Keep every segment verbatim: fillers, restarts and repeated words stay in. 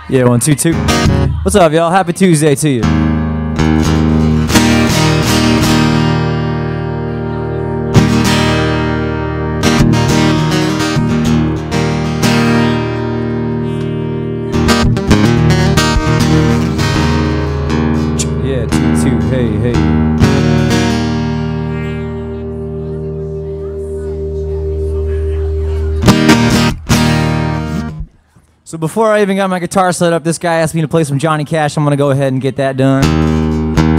Yeah, one, two, two. What's up, y'all? Happy Tuesday to you. Yeah, two, two, hey, hey. So before I even got my guitar set up, this guy asked me to play some Johnny Cash. I'm gonna go ahead and get that done.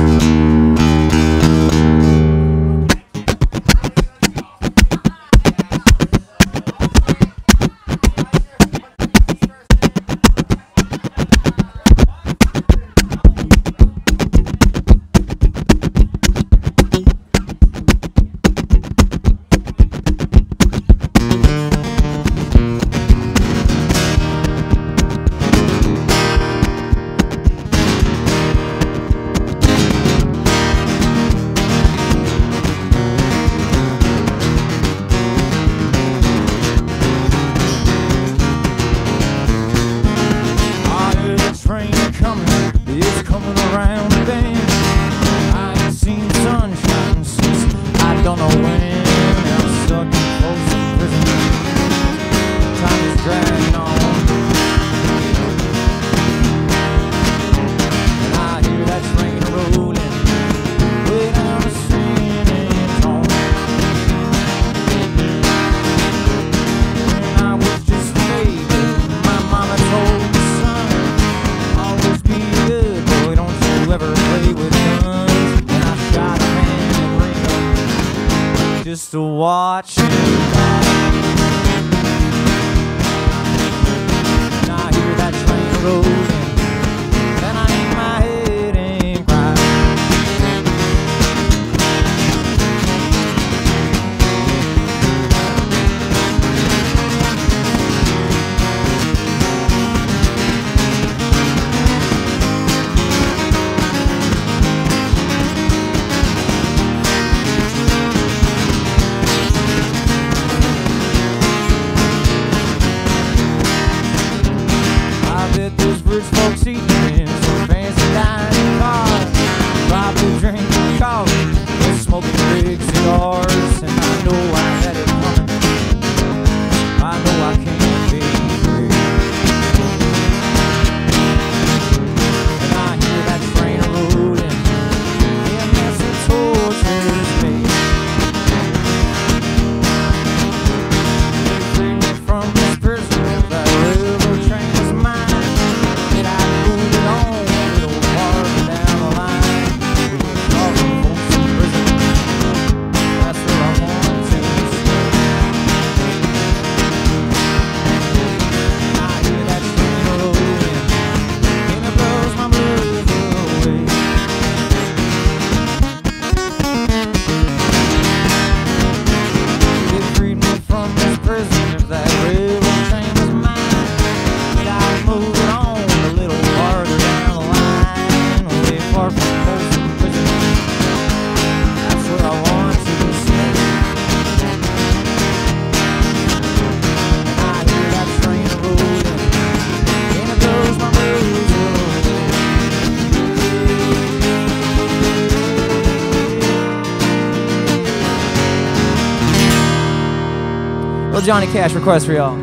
Just to watch you back. And I hear that train rolling, and I hang my head and cry. Rich folks eating in some fancy dining cars, probably drinking coffee and smoking big cigars. And I know I had it coming, I know I can't be free. And I hear that train rolling, and that's what tortures me. They freed me from this prison, that railroad train was mine. Little Johnny Cash request for y'all.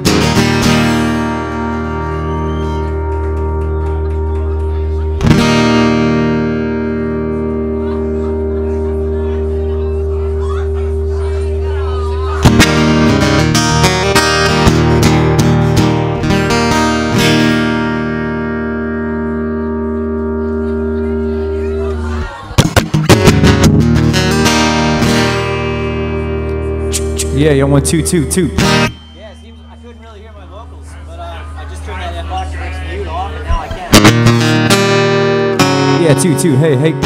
Yeah, you're one, two, two, two. Yeah, it seems I couldn't really hear my vocals, but uh, I just turned that box mute off, and now I can. Yeah, two, two. Hey, hey.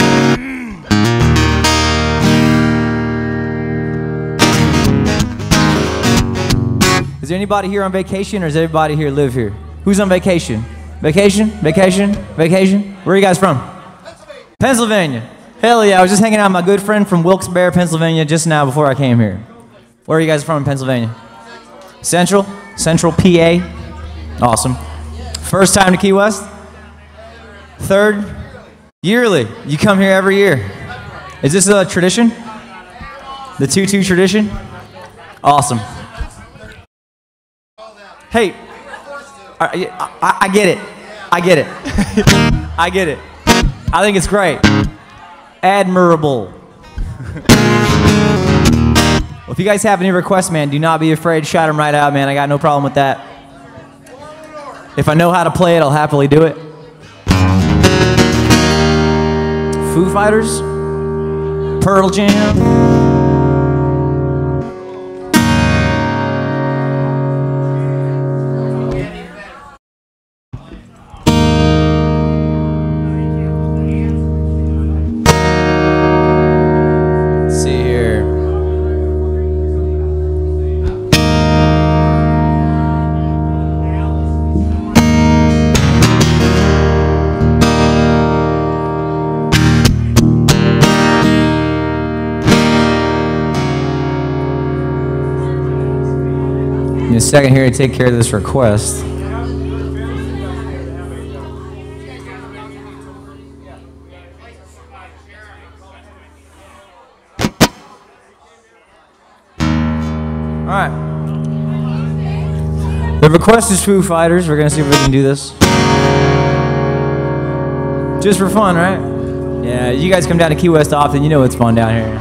Is there anybody here on vacation, or does everybody here live here? Who's on vacation? Vacation? Vacation? Vacation? Where are you guys from? Pennsylvania. Pennsylvania. Hell yeah! I was just hanging out with my good friend from Wilkes-Barre, Pennsylvania, just now before I came here. Where are you guys from in Pennsylvania? Central? Central P A? Awesome. First time to Key West? Third? Yearly. You come here every year. Is this a tradition? The two two tradition? Awesome. Hey, I, I, I get it. I get it. I get it. I think it's great. Admirable. Well, if you guys have any requests, man, do not be afraid. Shout them right out, man. I got no problem with that. If I know how to play it, I'll happily do it. Foo Fighters, Pearl Jam. A second here to take care of this request. All right. The request is Foo Fighters. We're gonna see if we can do this. Just for fun, right? Yeah, you guys come down to Key West often. You know it's fun down here.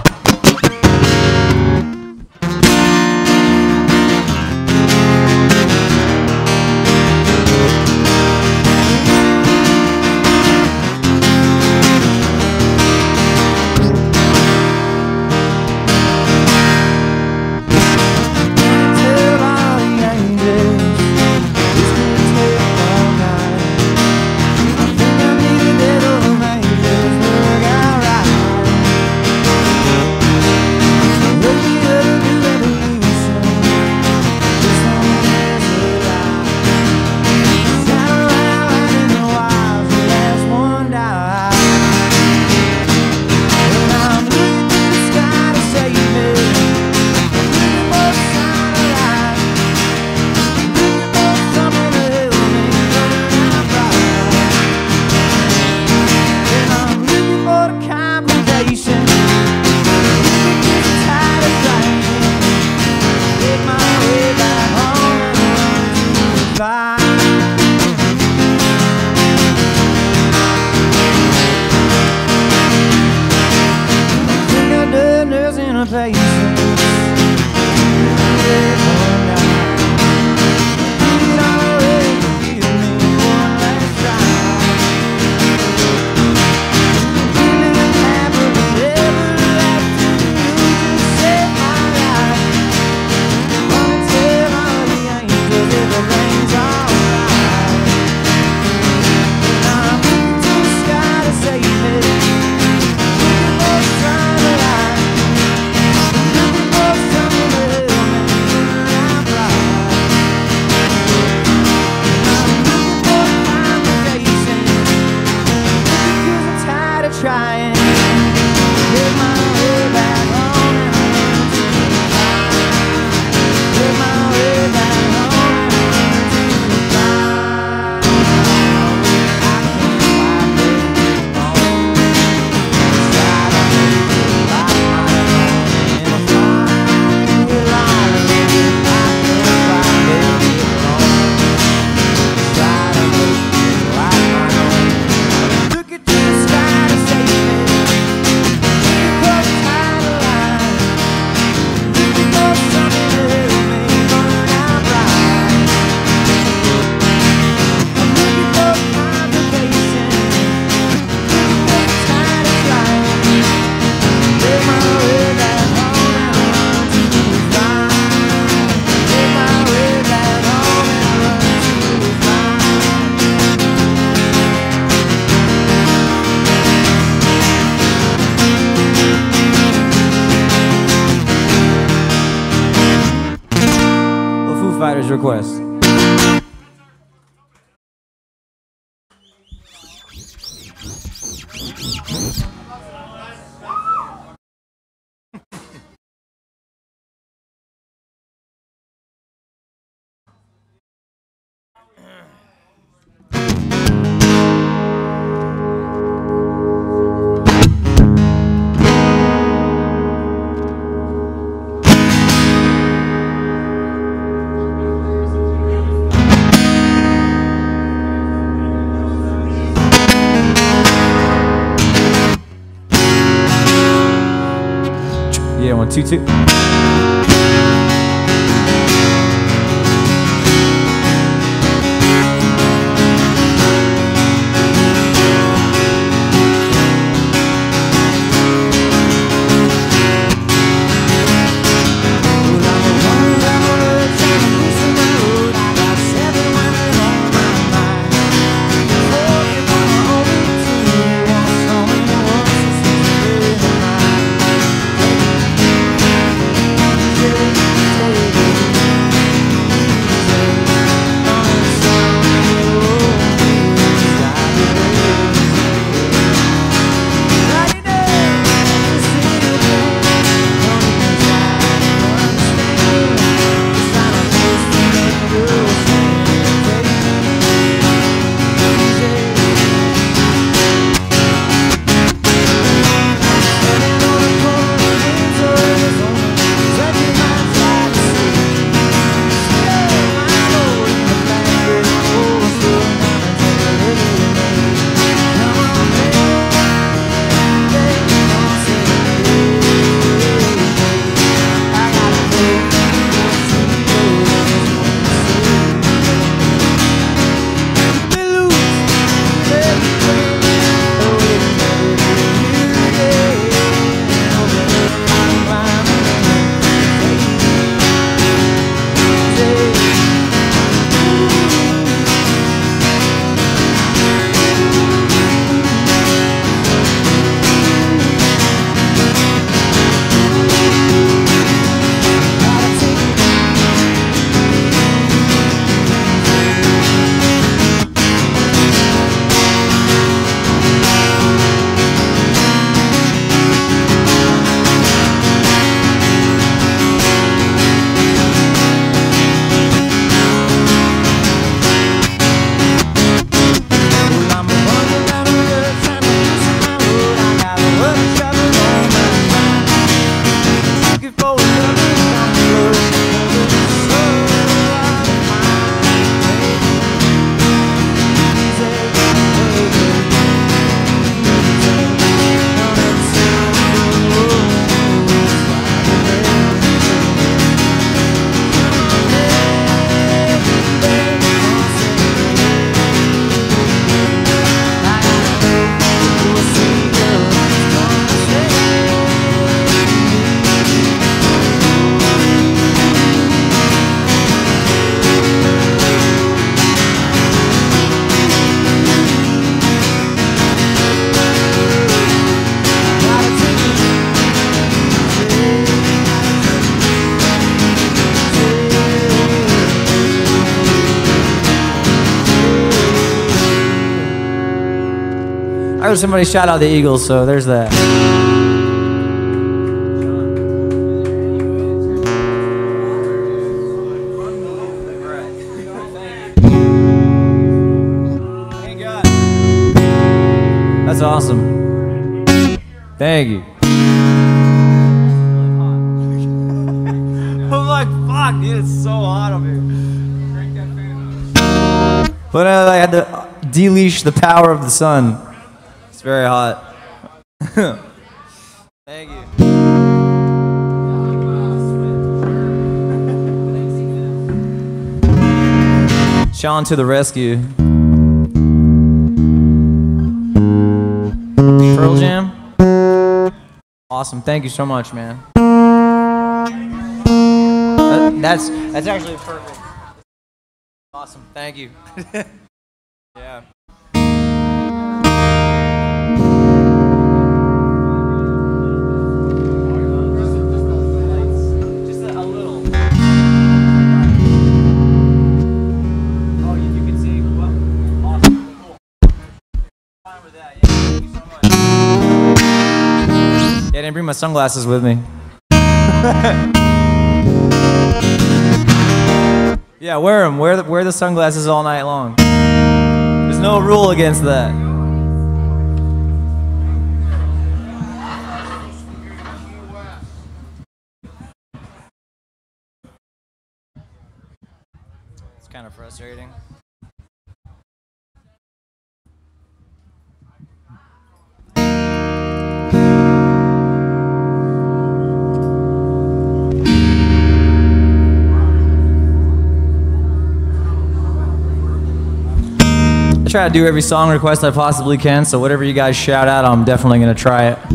Request. going two two. I heard somebody shout out the Eagles, so there's that. That's awesome. Thank you. I'm like, fuck, dude, it's so hot up here. But uh, I had to deleash the power of the sun. It's very hot. Thank you. Sean to the rescue. Pearl Jam? Awesome. Thank you so much, man. That, that's that's actually perfect. Awesome. Thank you. Yeah. Yeah, I didn't bring my sunglasses with me. Yeah, wear them. Wear the, wear the sunglasses all night long. There's no rule against that. It's kind of frustrating. try to do every song request I possibly can, so whatever you guys shout out, I'm definitely gonna try it.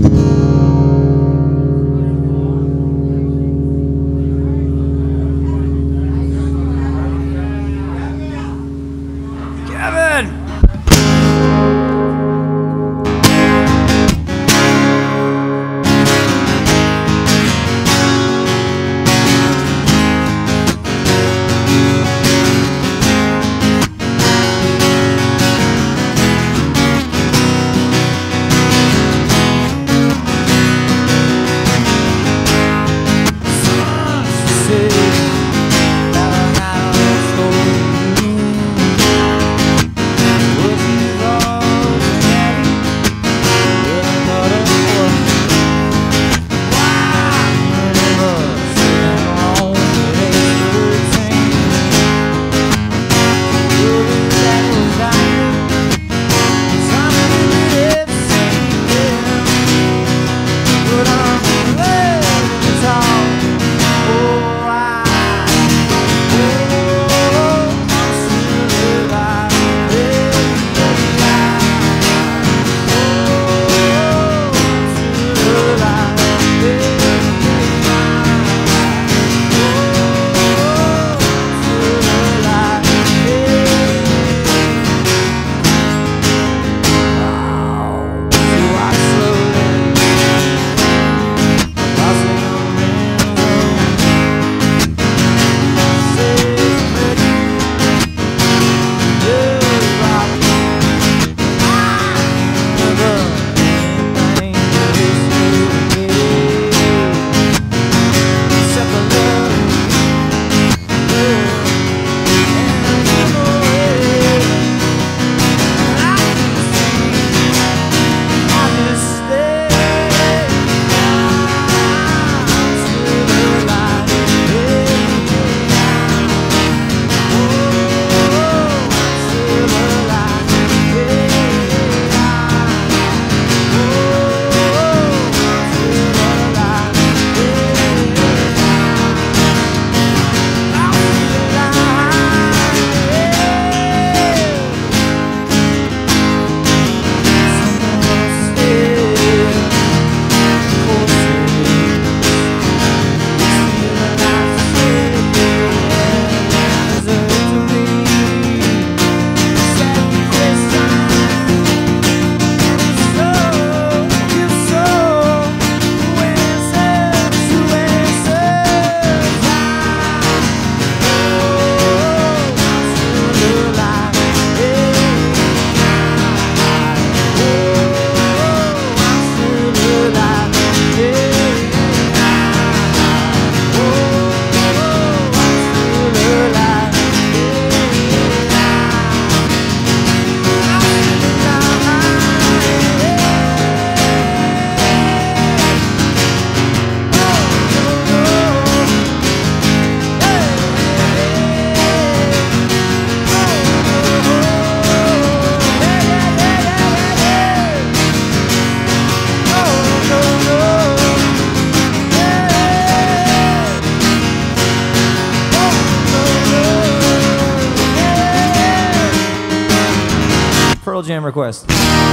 Pearl Jam request.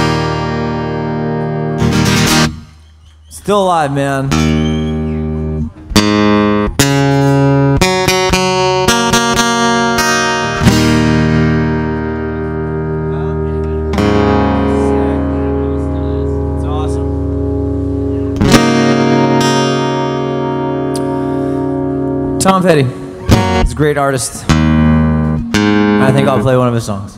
Still alive, man. It's awesome. Tom Petty. He's a great artist. I think I'll play one of his songs.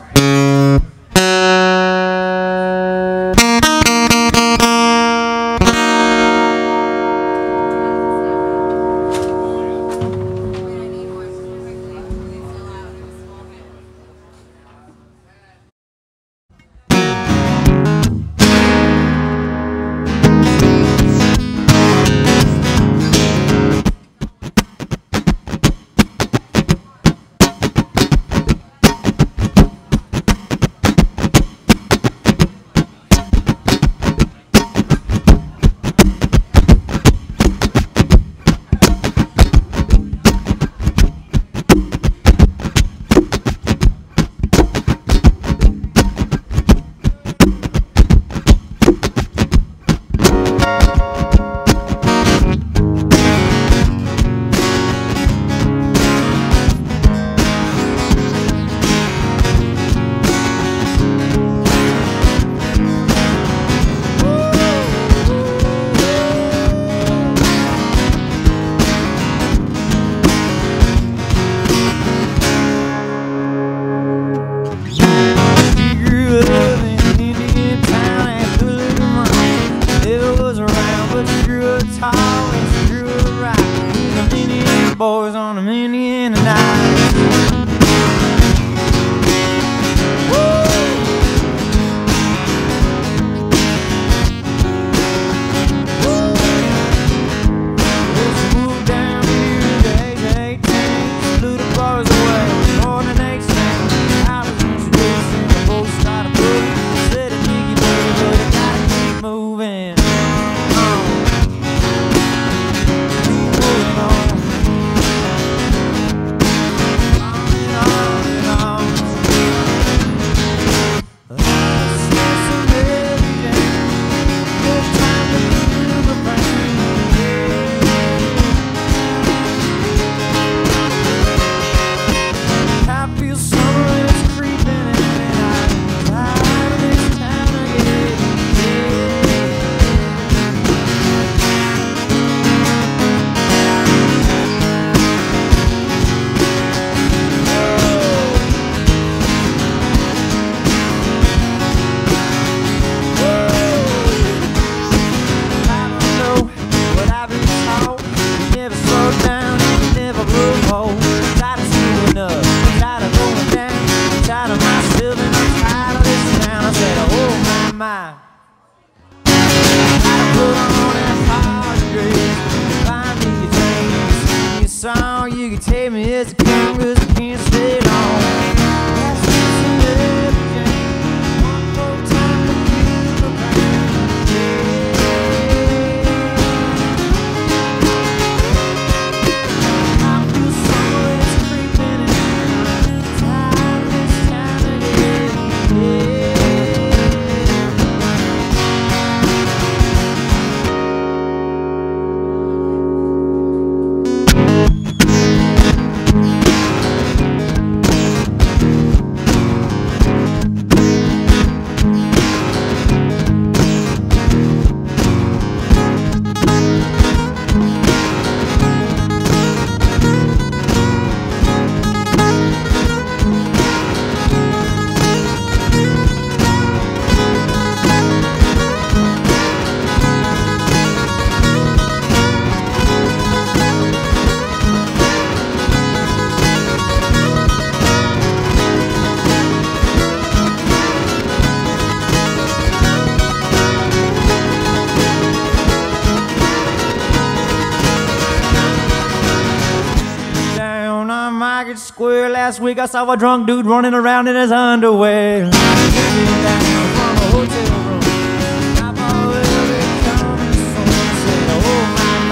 square. Last week I saw a drunk dude running around in his underwear. From a hotel room, I thought it would come soon. Said, oh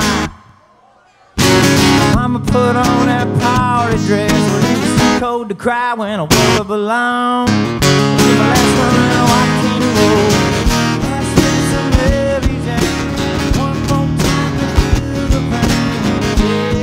my, my. Mama put on that party dress. Well, it was too cold to cry when I woke up alone. With my last one and I walked in the road. Last day some heavy jam. One more time to feel the pain.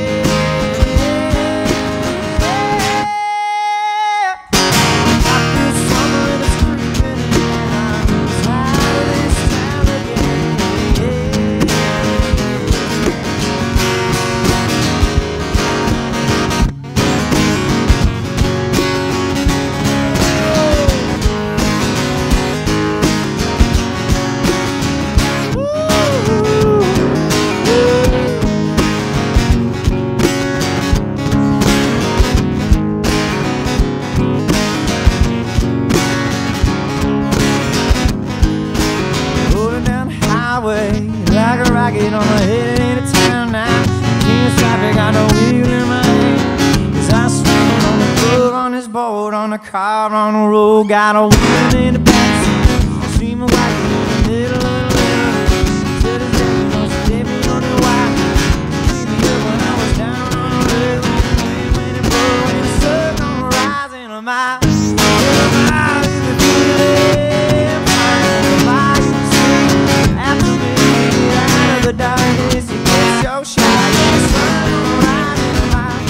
Like a rocket on the head into town now. Can't stop it, got no wheel in my hand. As I swing on the plug, on this board, on the car, on the road. Got a wheel in the backseat. See my wife in the middle of the road. Said his name was Debbie on the wire. Beat me up when I was down on the road. When it blew, when the sun gonna rise in a mile. In a mile, in the feeling. Fire, you see, after me. The darkness, you get so shy. The sun will rise in a mile.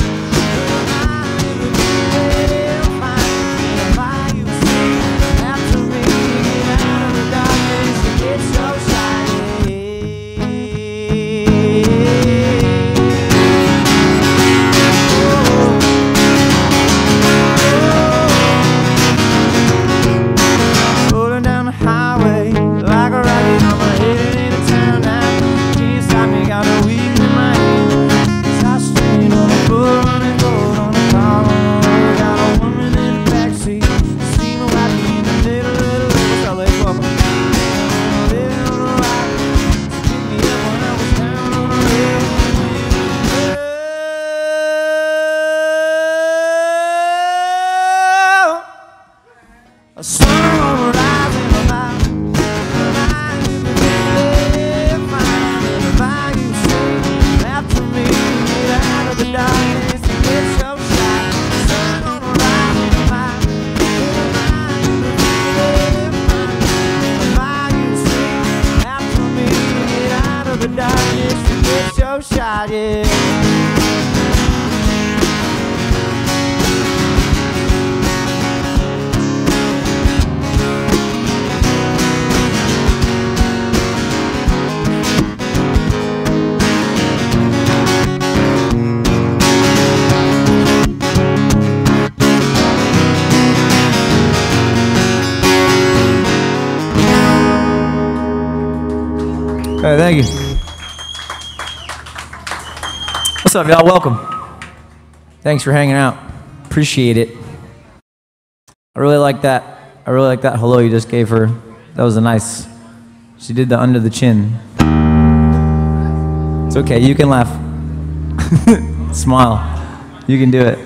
It'll find the fire you see. After me, get out of the darkness, you get so shy. Oh. Rolling down the highway like a rocket on my head into town now. Got a wheel in my hand. As I strain on the floor, running gold on the car, on the road. Got a woman in the backseat. See my wife in the middle of the road. What's up, lady? Welcome. Living on the rock. She picked me up when I was down on the hill. A sun will rise in my mouth. Shot, yeah. Hey, thank you. What's up, y'all? Welcome. Thanks for hanging out. Appreciate it. I really like that. I really like that hello you just gave her. That was a nice. She did the under the chin. It's okay. You can laugh. Smile. You can do it.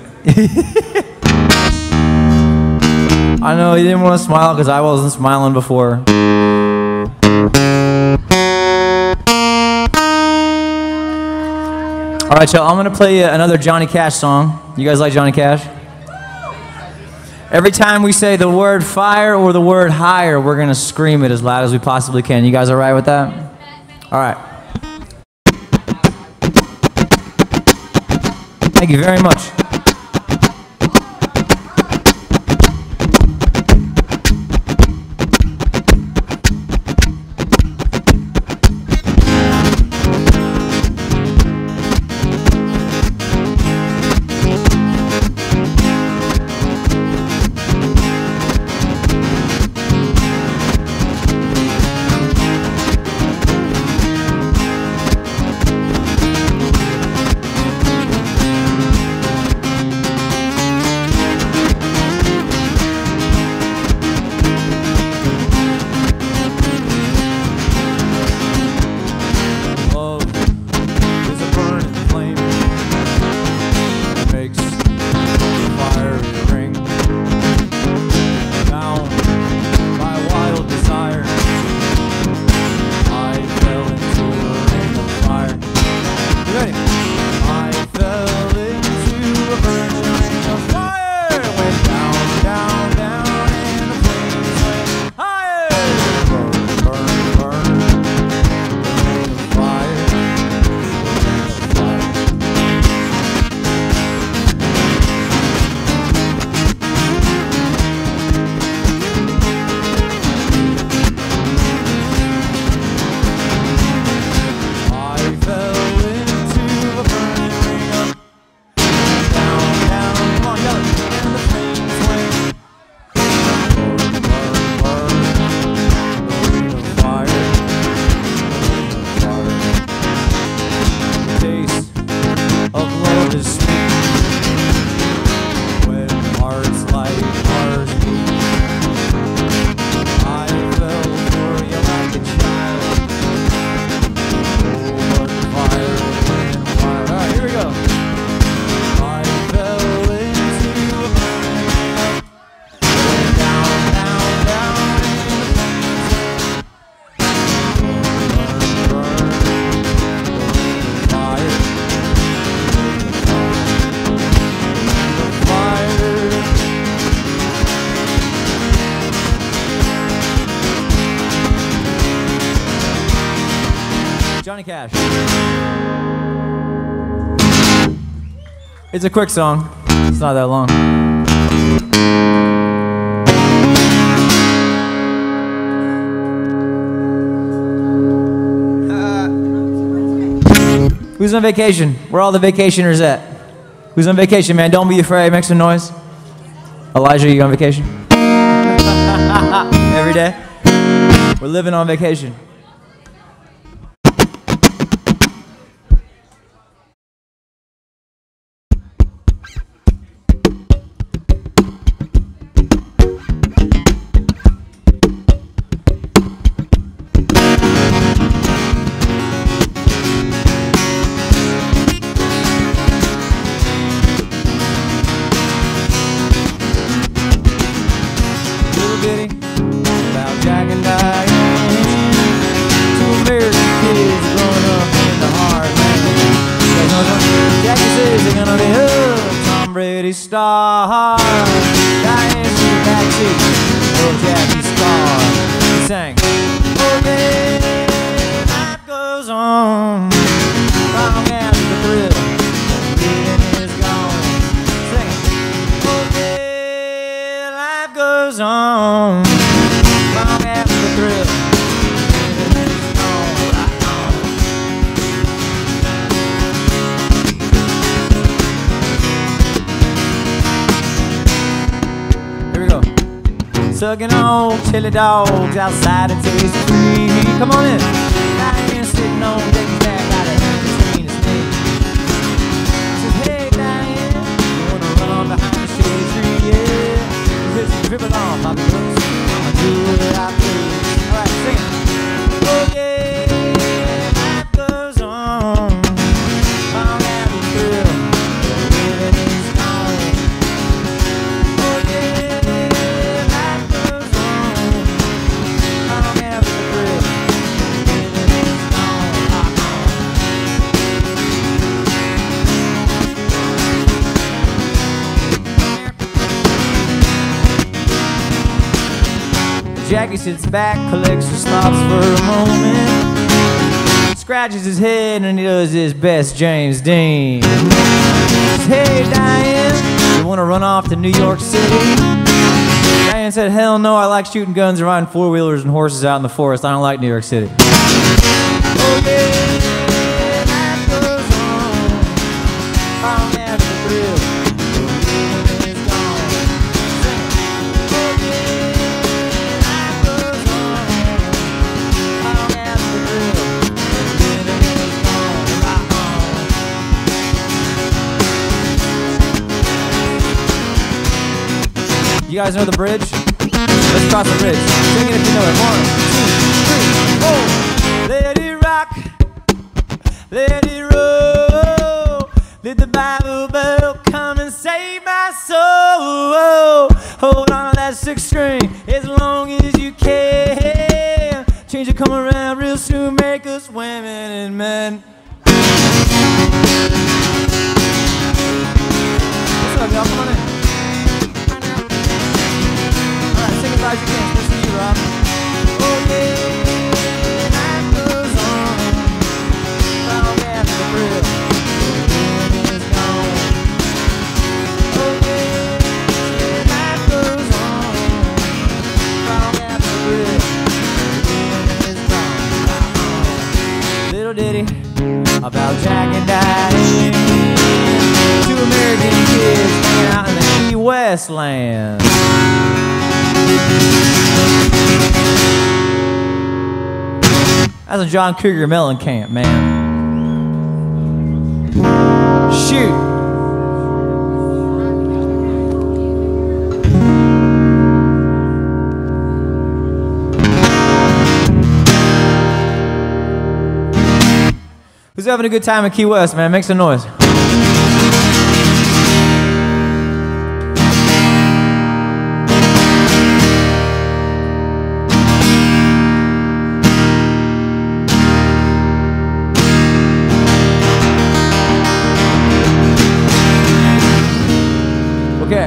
I know you didn't want to smile because I wasn't smiling before. All right, y'all, I'm going to play you another Johnny Cash song. You guys like Johnny Cash? Every time we say the word fire or the word higher, we're going to scream it as loud as we possibly can. You guys all right with that? All right. Thank you very much. cash. It's a quick song. It's not that long. Uh, who's on vacation? Where are all the vacationers at? Who's on vacation, man? Don't be afraid. Make some noise. Elijah, you on vacation? Every day? We're living on vacation. Star, Diane in the backseat, little Jackie Star. He sang, oh yeah, life goes on, long after the thrill, living is gone. Sing, oh yeah, life goes on, long after the thrill, living is gone. Right on. Sucking on chili dogs outside of Taste Free. Come on in. Diane sitting on Jackie's back, got a hand between his knees. Says, hey Diane, you wanna run on behind the shade tree? Yeah. Says, you drip along, Bobby Brooks. I'ma do what I please. All right, sing it. Oh yeah, life goes on. Long after the thrill, living is gone. Oh yeah. Jackie sits back, collects her stops for a moment, scratches his head and he does his best James Dean. Says, hey Diane, you wanna run off to New York City? Diane said, hell no, I like shooting guns and riding four-wheelers and horses out in the forest. I don't like New York City. Oh yeah, life goes on, long after the thrill. You guys know the bridge? Let's cross the bridge. Sing it if you know it. One, two, three, four. Let it rock, let it roll. Let the Bible belt come and save my soul. Hold on to that sixth string as long as you can. Change will come around real soon, make us women and men. What's up, y'all? Come on in. Sing as loud as you can, listen to you, Rob. Oh yeah, life goes on, long after the thrill, living is gone. Oh yeah, life goes on, long after the thrill, living is gone. Little ditty about Jack and Diane, two American kids hanging out in the Key West land. That's a John Cougar Mellencamp, man. Shoot. Who's having a good time in Key West, man? Make some noise. Okay.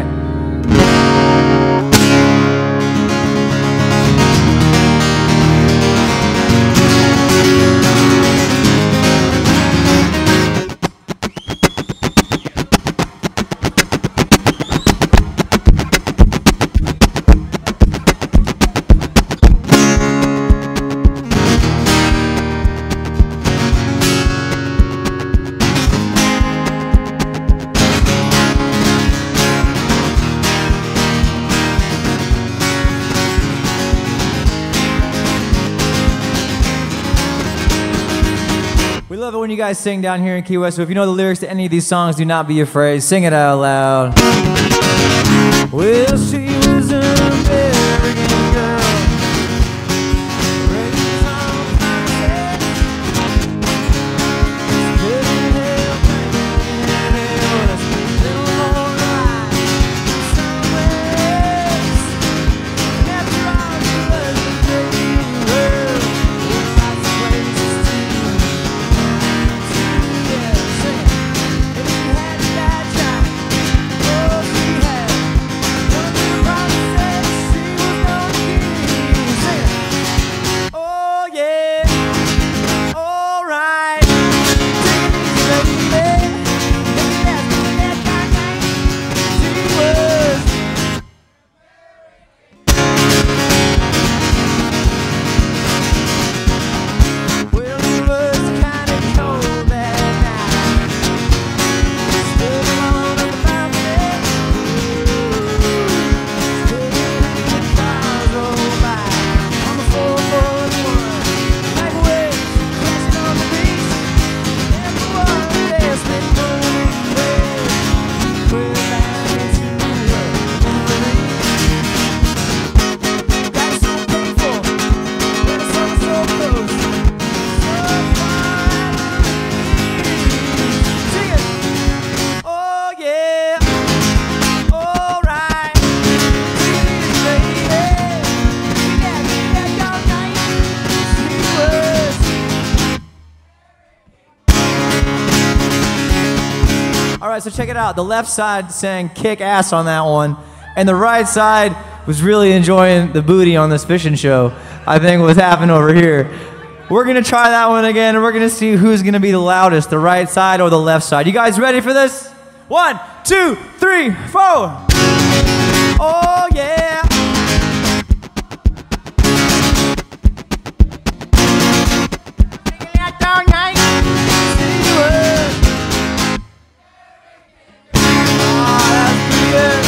love it when you guys sing down here in Key West. So if you know the lyrics to any of these songs, do not be afraid. Sing it out loud. Well, she was an American girl. Raised on Texas. Living hell, drinking hills. Little more life somewhere else. And after all, she was a great girl. Lots of places to yeah, sing it. If she had that job, oh, she had. One of the promises she was gonna keep. Sing it. Oh yeah, all right. Take it easy, baby. If you ask me that kind of thing, she was. Well, it was kind of cold that night. Stood alone on the balcony. Stood in the cars roll by on the four forty-one. Like waves crashing on the beach. And for one day, I spent going away. Well, back into the memory. Got so painful when the sun was so close. So far. Sing it. Oh yeah, all right. Take it easy, baby. You got me back all night. She was. All right, so check it out. The left side sang "kick ass" on that one, and the right side was really enjoying the booty on this fishing show. I think what's happening over here. We're gonna try that one again, and we're gonna see who's gonna be the loudest, the right side or the left side. You guys ready for this? One, two, three, four. Oh yeah. Taking out all night. She was. Ah, that's pretty good.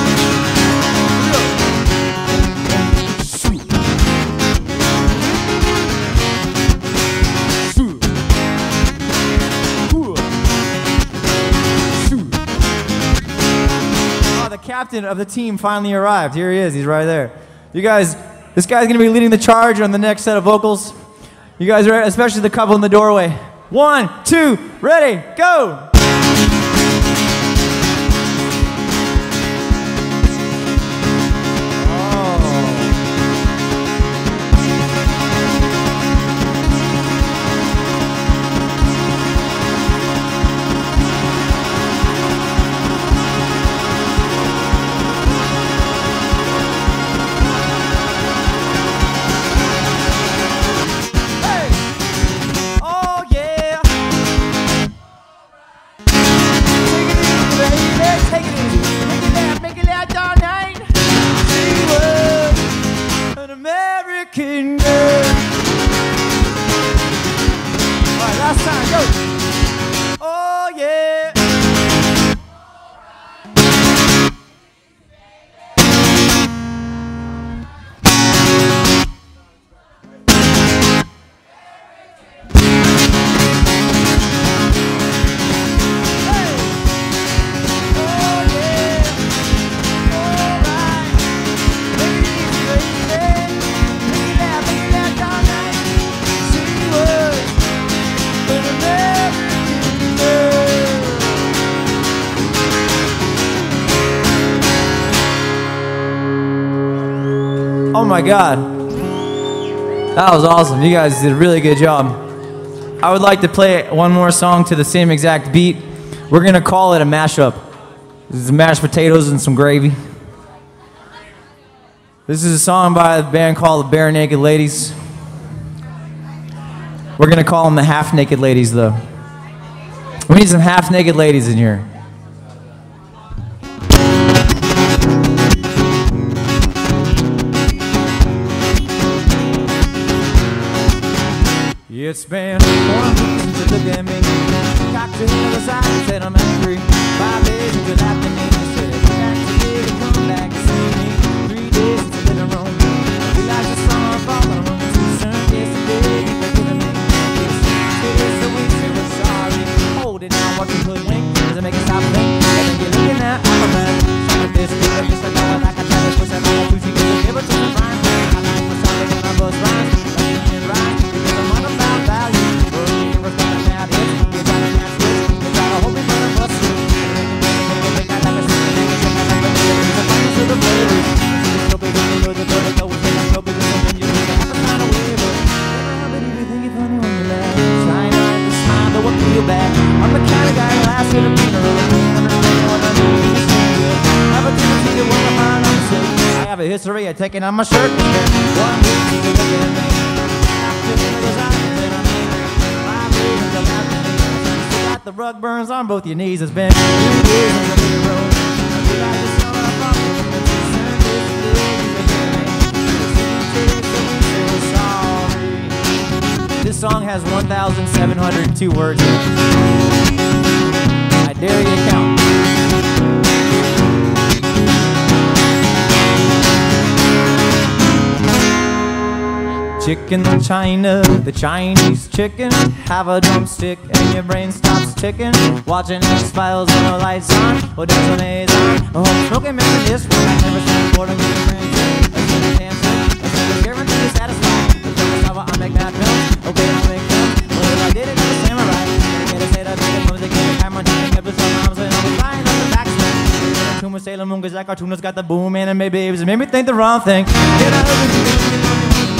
Oh, the captain of the team finally arrived. Here he is. He's right there. You guys, this guy's gonna be leading the charge on the next set of vocals. You guys are ready, especially the couple in the doorway. One, two, ready, go! Hey! Oh yeah! Take it easy, baby. Take it easy. Make it laugh, make it laugh all night. She was an American girl. All right, last time, go. Oh yeah. Oh my God. That was awesome. You guys did a really good job. I would like to play one more song to the same exact beat. We're gonna call it a mashup. This is mashed potatoes and some gravy. This is a song by a band called the Bare Naked Ladies. We're gonna call them the Half Naked Ladies though. We need some half naked ladies in here. It's been one week since you looked at me. Cocked your head aside and said I'm angry. Five days since you laughed at me and said it's back to you to come back and see me. Three days since you've been around me. We like the summer fall, but I'm running too soon. Yesterday, you back with a man. Yesterday, so we pizzeria, taking on my shirt. One week to look at me. Got the rug burns on both your knees. It's been three years on the road. This song has one thousand seven hundred two words in it. I dare you to count. Chicken China, the Chinese chicken. Have a drumstick and your brain stops ticking. Watching X-Files and the lights on. Oh, there's an A's on. Oh, home smoking, making this one. I never spent more than a grand. I spend a damn cent. I spend a guarantee to satisfy. I make that films. Okay, I'll make films. Well, if I did it, I'm a samurai. Get a set of big moves again. Camera turning up the sun. I'm saying I'll be flying up the backswing. Too much Sailor Moon, cause that cartoonist got the boom anime babes. It made me think the wrong thing. Get out of the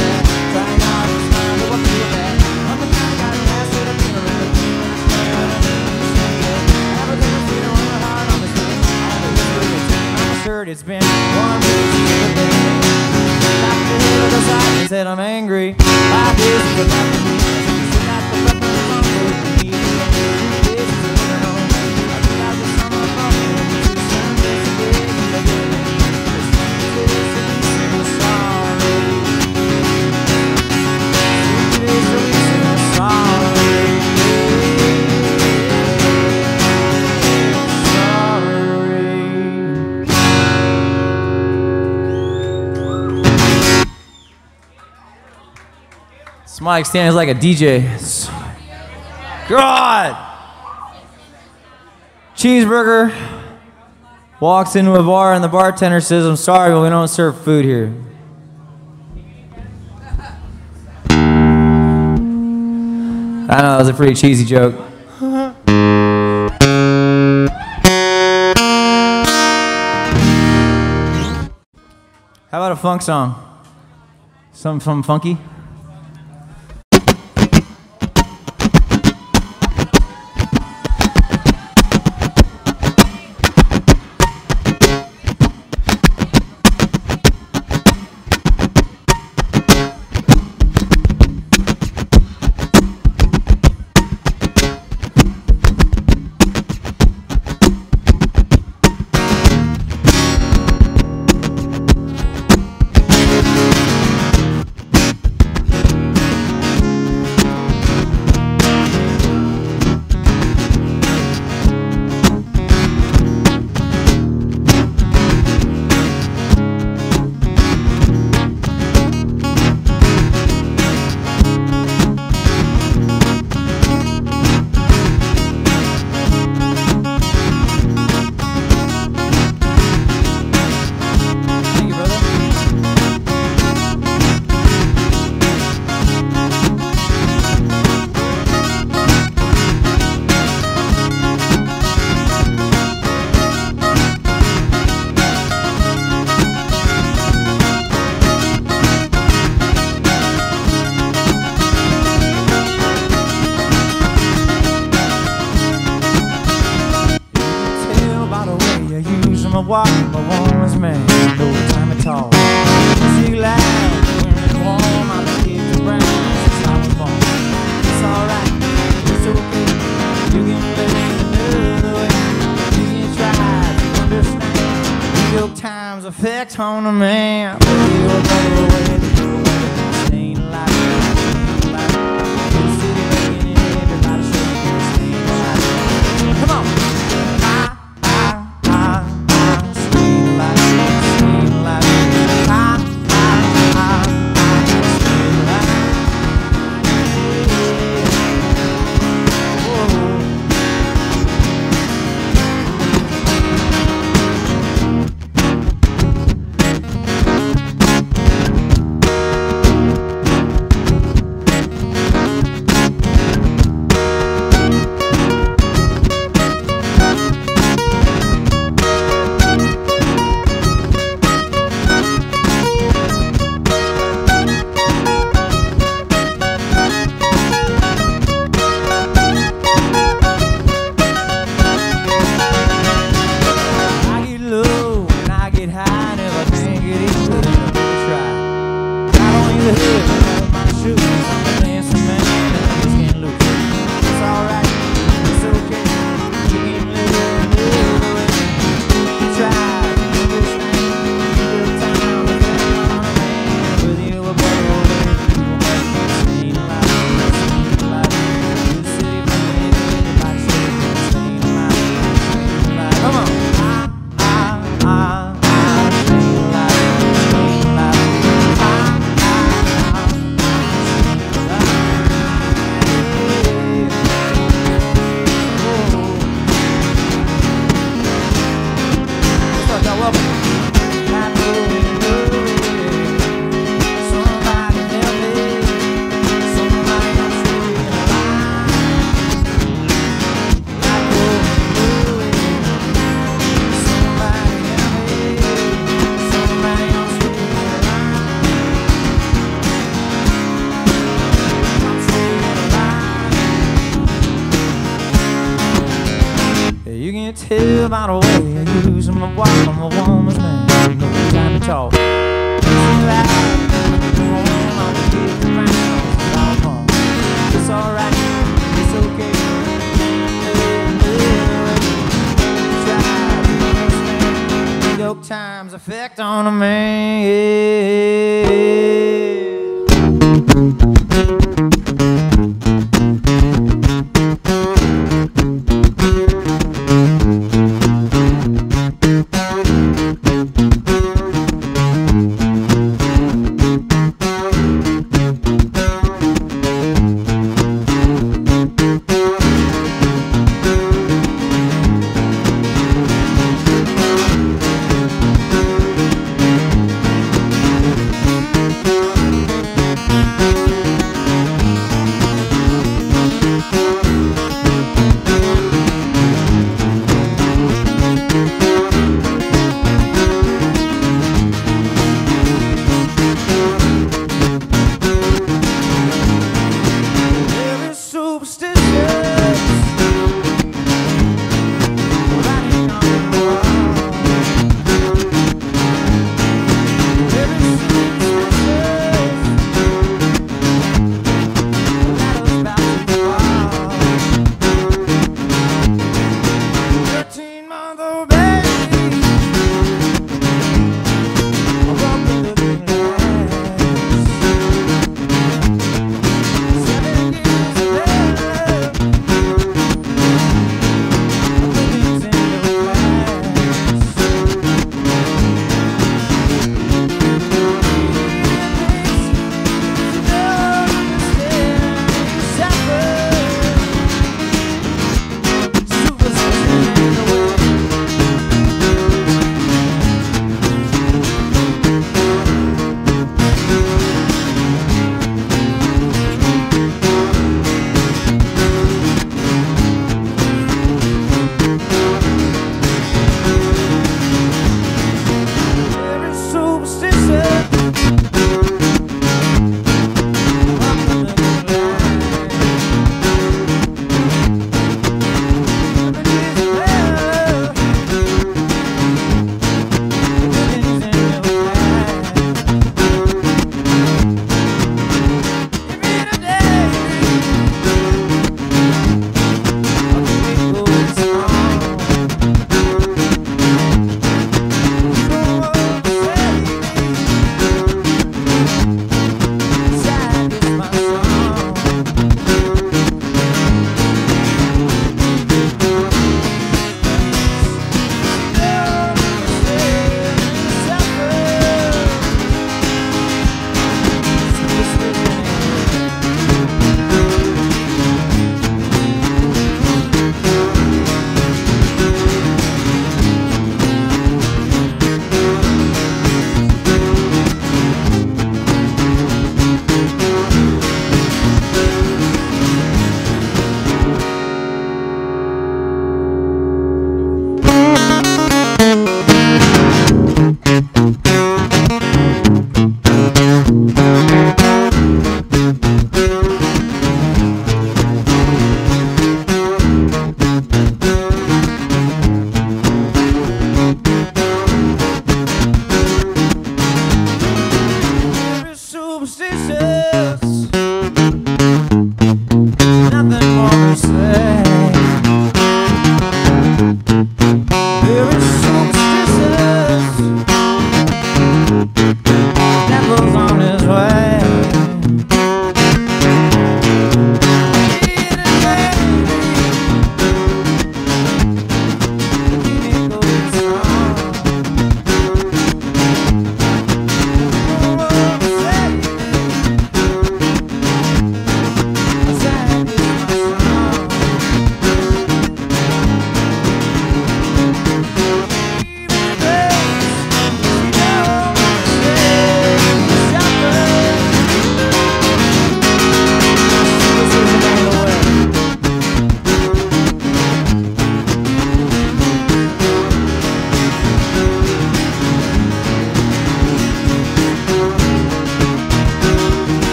it's been one week since the back to the other side and said I'm angry. Five years since the back to me. Still got the weapons on both knees. This is a winter home. I feel like the summer coming. Two Sundays a day in the building. This is a sorry. This is a sorry. Mike stands like a D J. God! Cheeseburger walks into a bar and the bartender says, I'm sorry, but we don't serve food here. I know, that was a pretty cheesy joke. How about a funk song? Something, something funky? Walk, my woman's man, no time at all. Music loud, wearing warm, I'm a kid to brown since I was born. It's alright, it's okay, you can live another way. You can try to understand New York Times effect on a man. But you'll go away, the staying alive, staying alive. New city making it, everybody shaking, staying alive. Come on! tell by the way you use my walk. I'm a woman's man, no time to talk. It's alright, it's okay. New York Times effect on a man.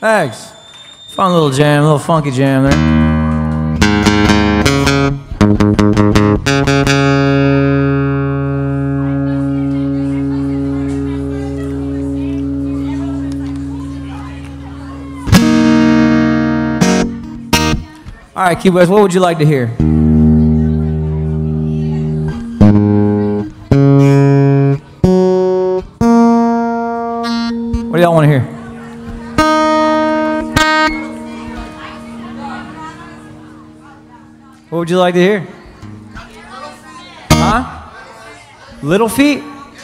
Thanks. Fun little jam, little funky jam there. All right, Key West, what would you like to hear? What do y'all want to hear? What would you like to hear? Huh? Little Feet?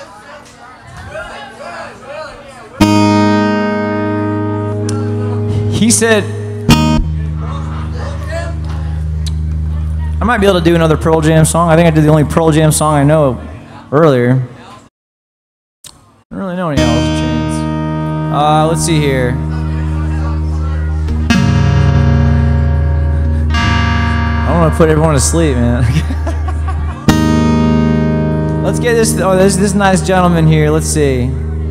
He said, I might be able to do another Pearl Jam song. I think I did the only Pearl Jam song I know earlier. I don't really know any Alice Chains. Uh, let's see here. I don't want to put everyone to sleep, man. Let's get this. Oh, there's this nice gentleman here. Let's see.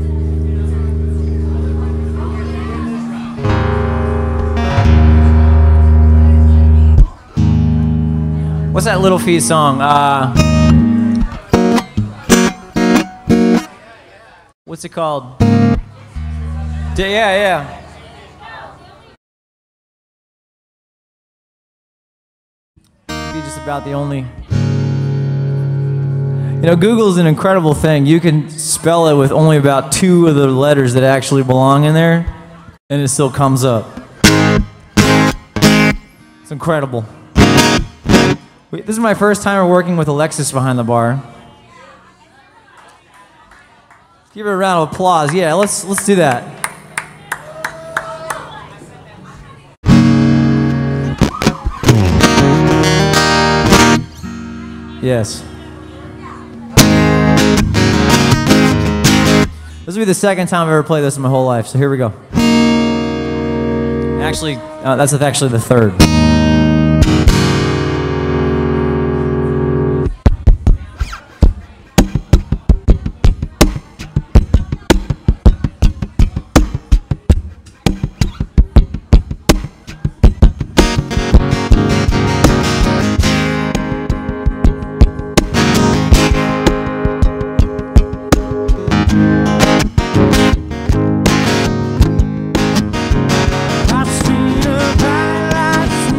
What's that Little Feat song? Uh, what's it called? Yeah, yeah. Be just about the only. You know, Google's an incredible thing. You can spell it with only about two of the letters that actually belong in there, and it still comes up. It's incredible. Wait, this is my first time working with Alexis behind the bar. Give her a round of applause. Yeah, let's let's do that. Yes. This will be the second time I've ever played this in my whole life, so here we go. Actually, uh, that's actually the third. I've seen a bright light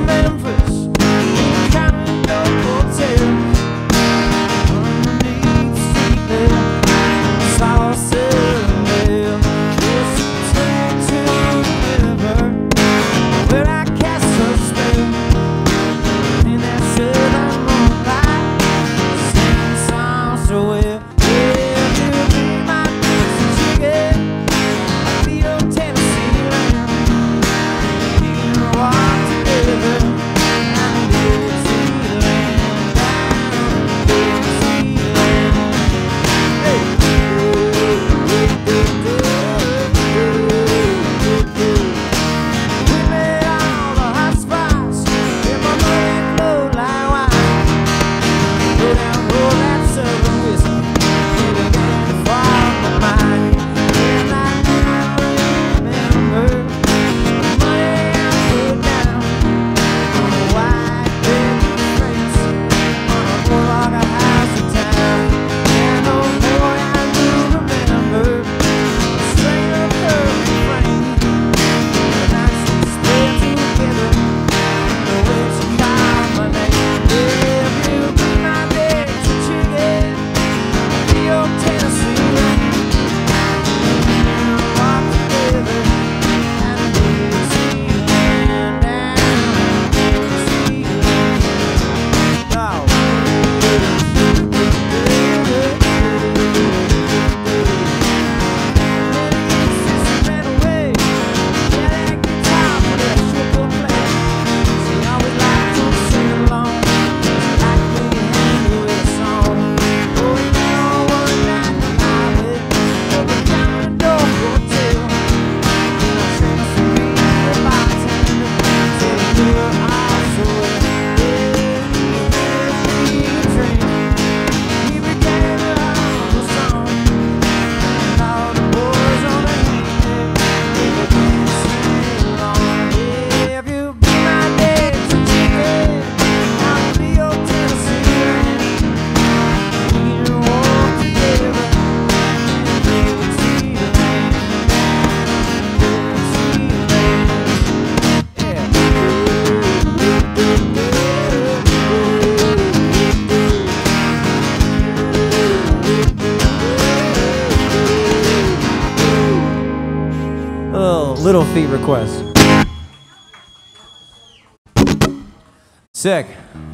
request. Sick.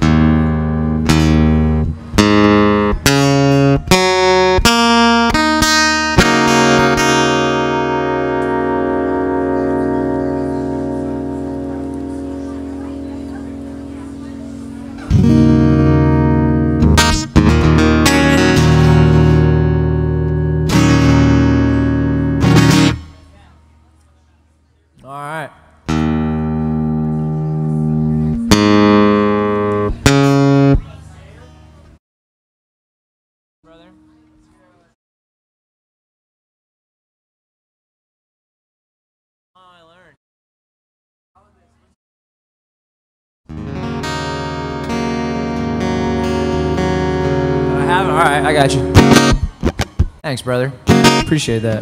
All right. Brother. I learned. I haven't. All right, I got you. Thanks, brother. Appreciate that.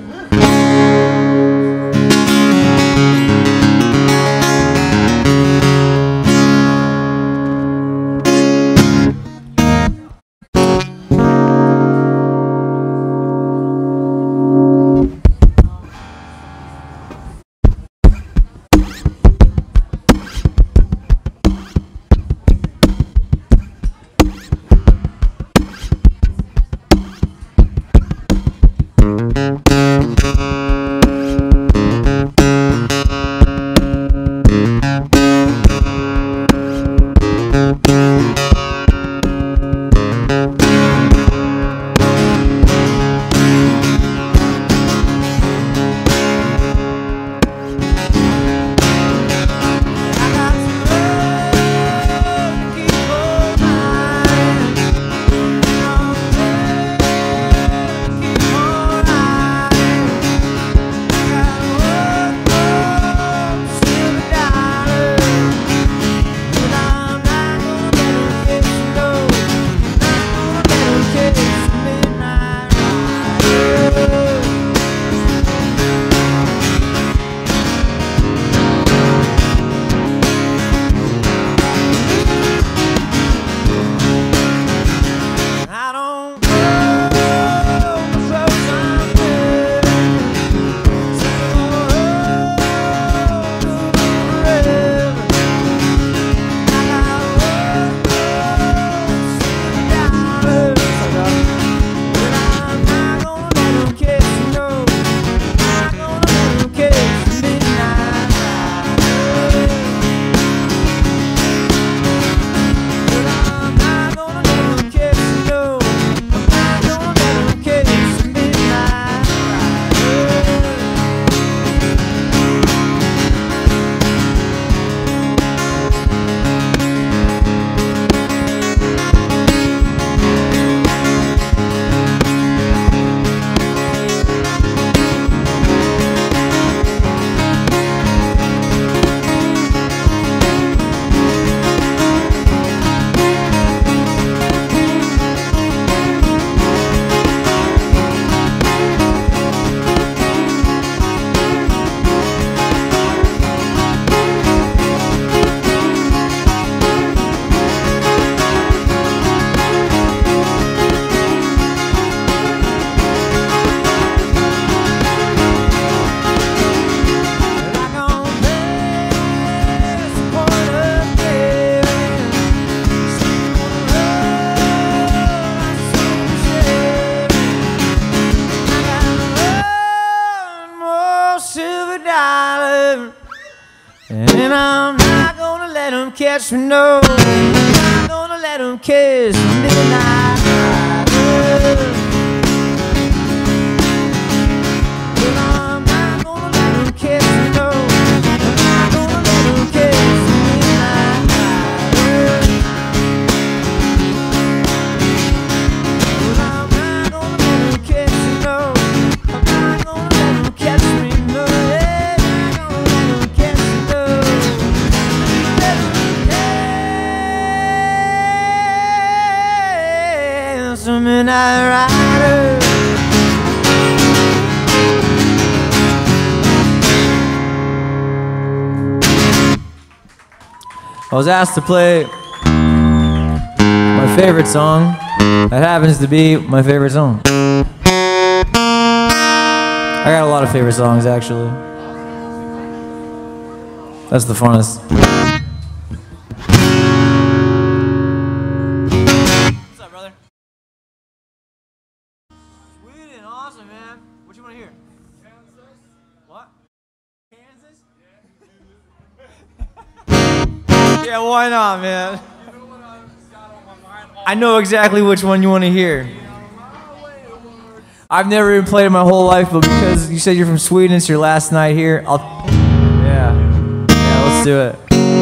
And I'm not gonna let them catch me, no. I'm not gonna let them kiss me midnight rider. But I'm not gonna let them catch me, no. I'm not gonna let them kiss me midnight rider. But I'm not gonna let them catch me, no. I'm not gonna let them catch me, no. Midnight rider. I was asked to play my favorite song. That happens to be my favorite song. I got a lot of favorite songs, actually. That's the funnest. What's up, brother? Sweden, awesome, man. What you want to hear? Kansas. What? Kansas? Yeah. Yeah, why not, man? I know exactly which one you want to hear. I've never even played it my whole life, but because you said you're from Sweden, it's your last night here, I'll... Yeah. Yeah, let's do it.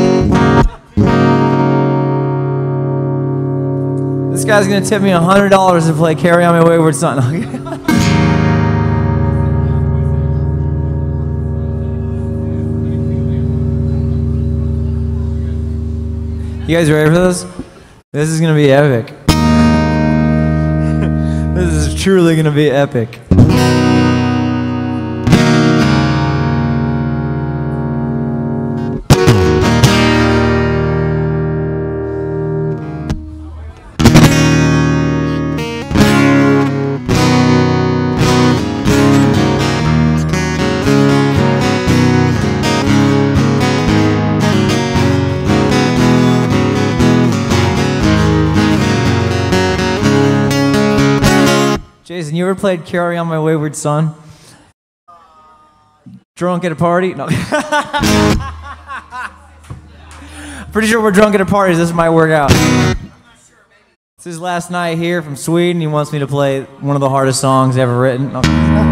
This guy's gonna tip me one hundred dollars to play Carry On My Wayward Son. You guys ready for this? This is gonna be epic. This is truly gonna be epic. Jason, you ever played Carry On My Wayward Son? Drunk at a party? No. Pretty sure we're drunk at a party. This might work out. It's his last night here from Sweden. He wants me to play one of the hardest songs ever written. No.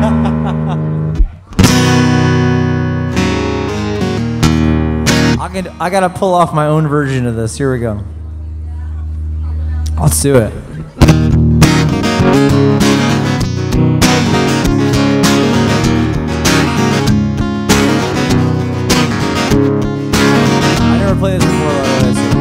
I, can, I gotta pull off my own version of this. Here we go. Let's do it. I never played this before, by the way, so.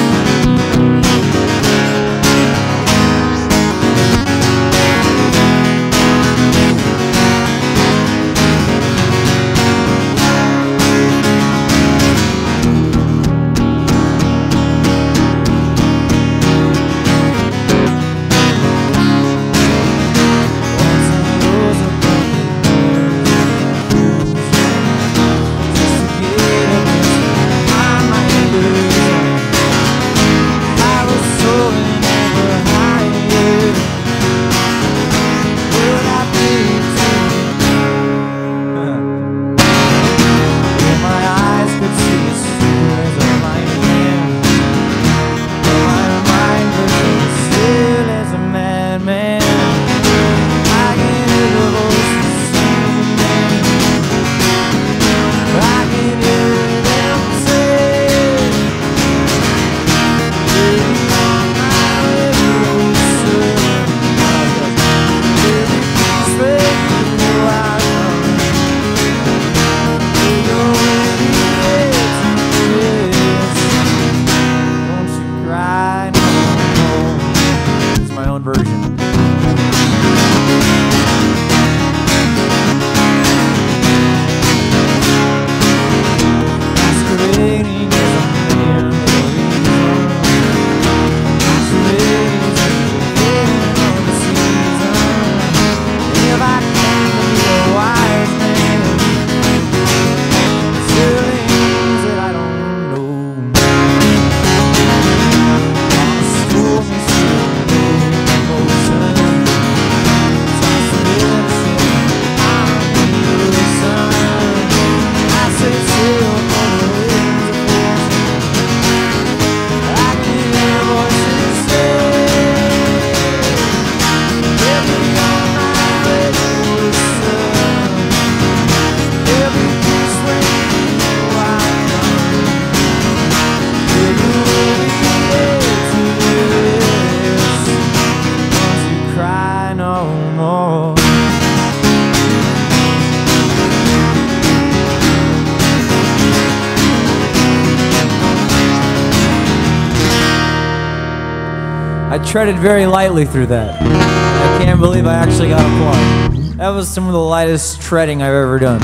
I treaded very lightly through that. I can't believe I actually got applause. That was some of the lightest treading I've ever done.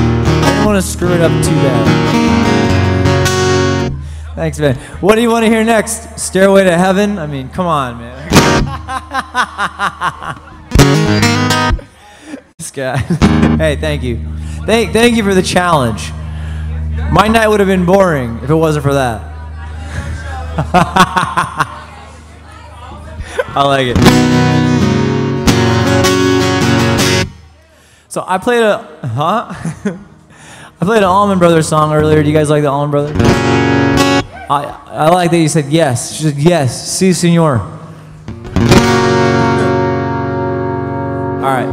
I didn't want to screw it up too bad. Thanks, man. What do you want to hear next? Stairway to Heaven? I mean, come on, man. This guy. Hey, thank you. Thank, thank you for the challenge. My night would have been boring if it wasn't for that. I like it. So I played a, huh? I played an Allman Brothers song earlier. Do you guys like the Allman Brothers? I, I like that you said yes. She said yes. Si, senor. All right.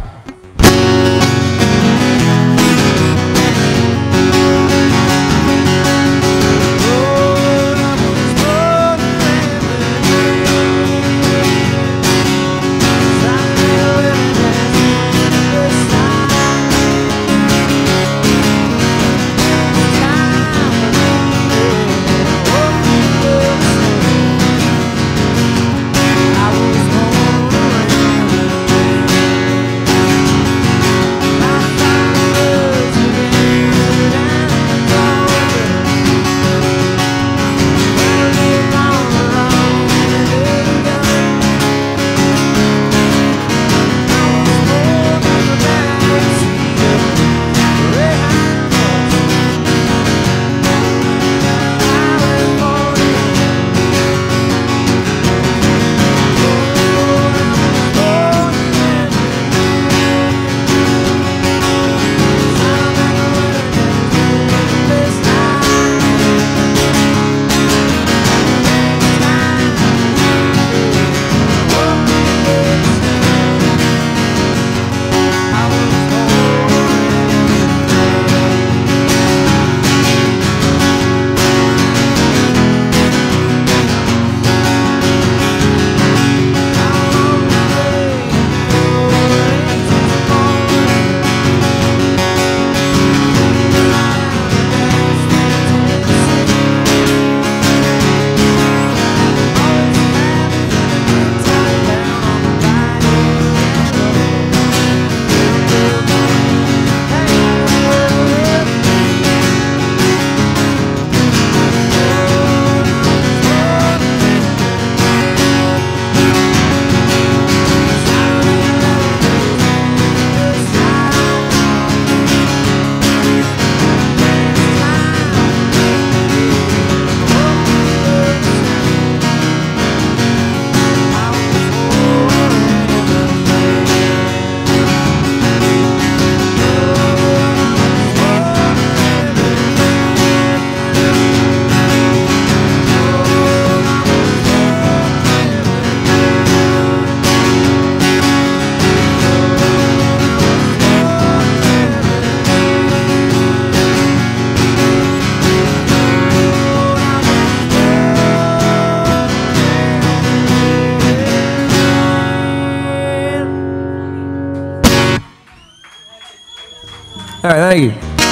All right, thank you.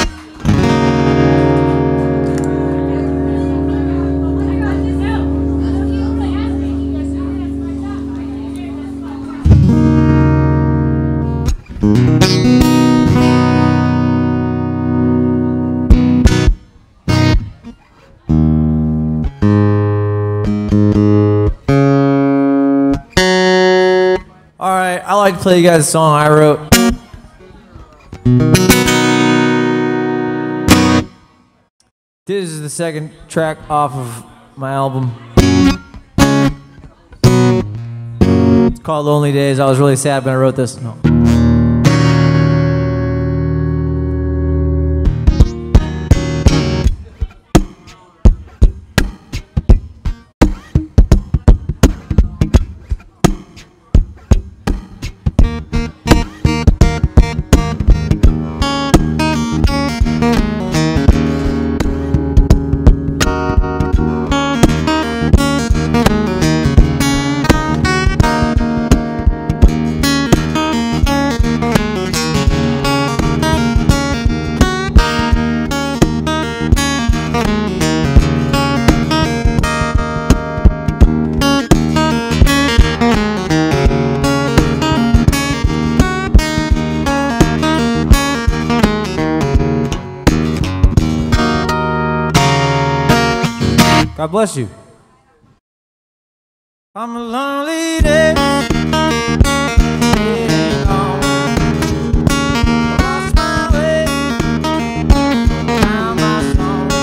All right, I like to play you guys a song I wrote. This is the second track off of my album. It's called Lonely Days. I was really sad when I wrote this. No. God bless you. I'm a lonely day. Getting on. Lost my way. Found my song.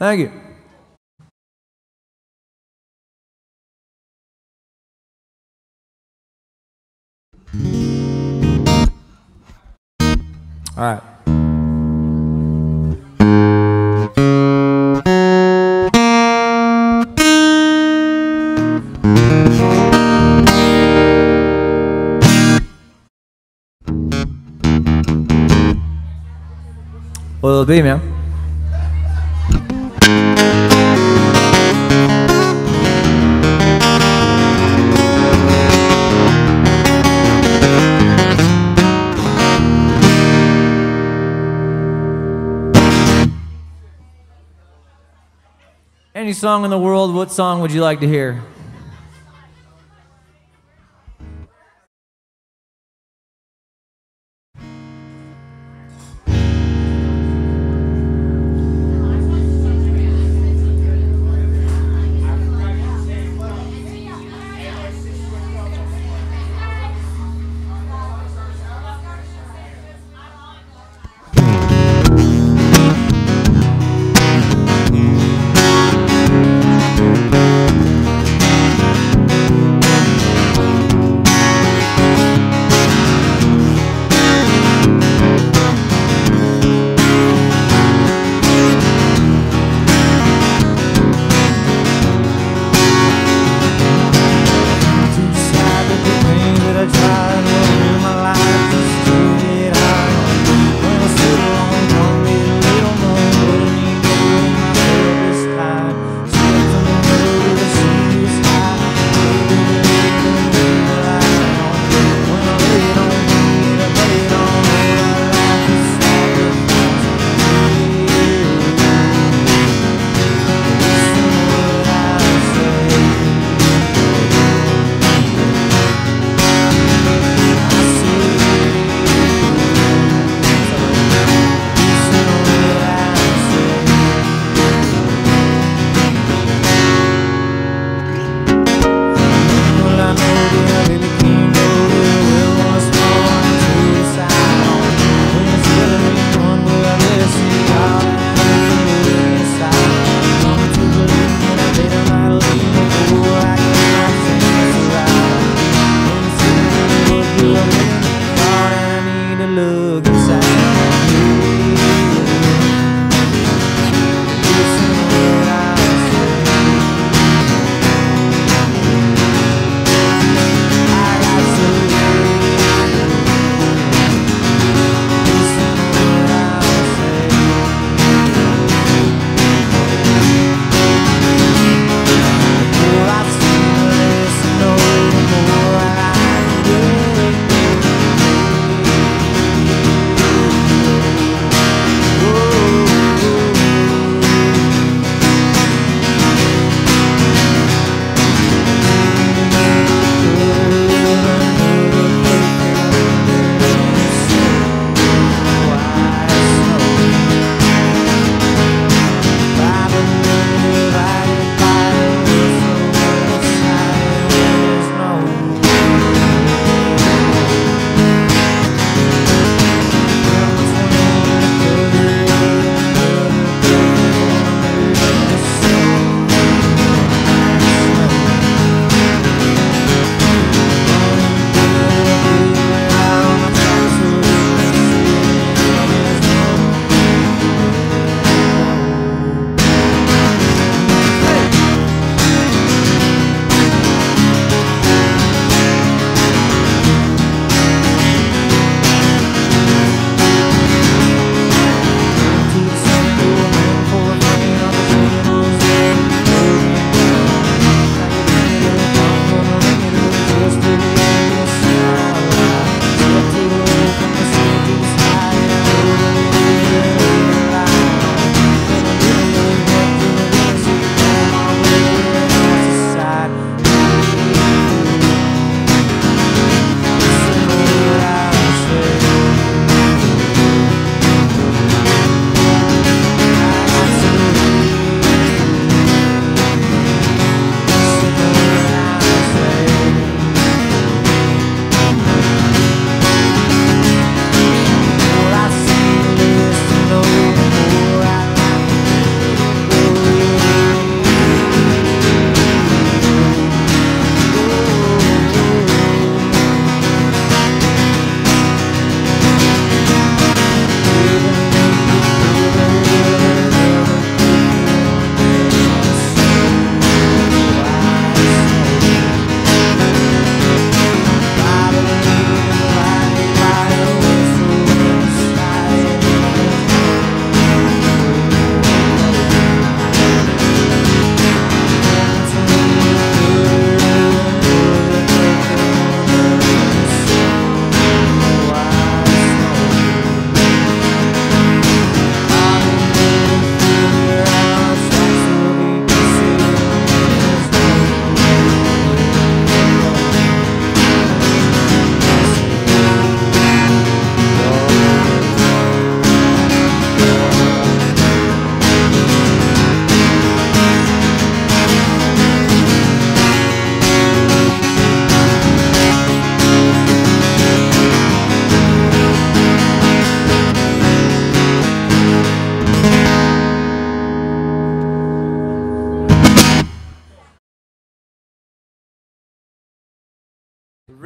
Thank you. All right. What'll it be, man? Any song in the world, what song would you like to hear?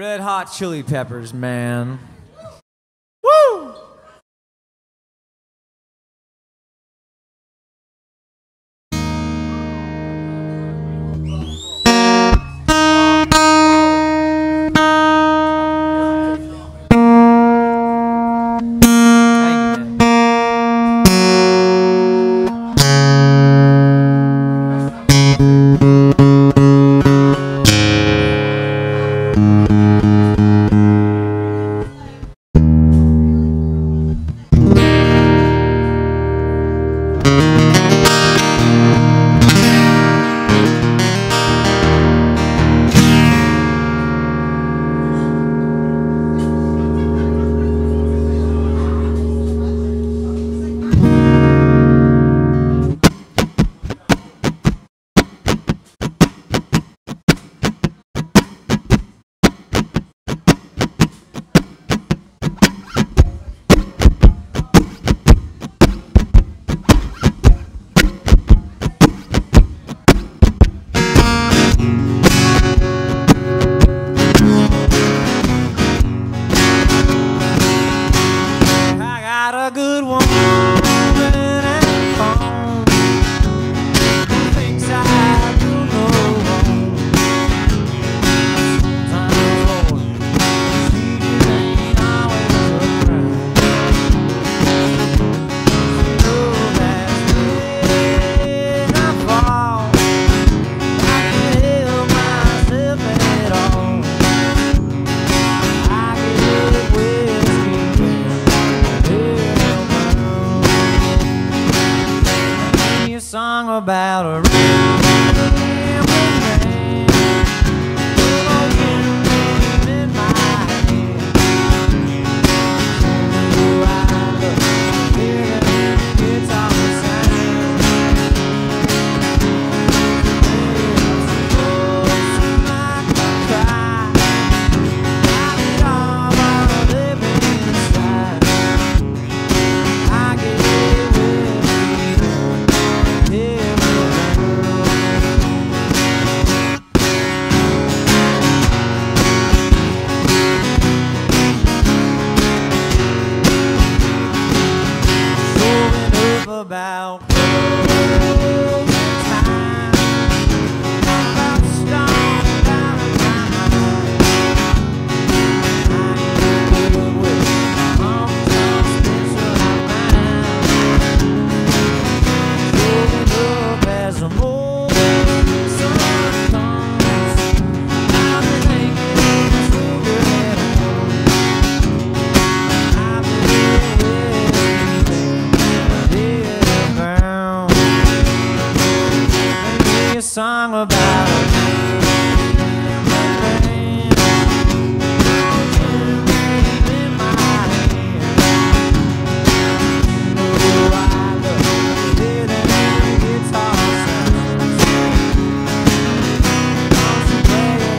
Red Hot Chili Peppers, man. Woo! About a in my head. song about a in my hand. Oh, I love it and guitar sounds. Don't you play it,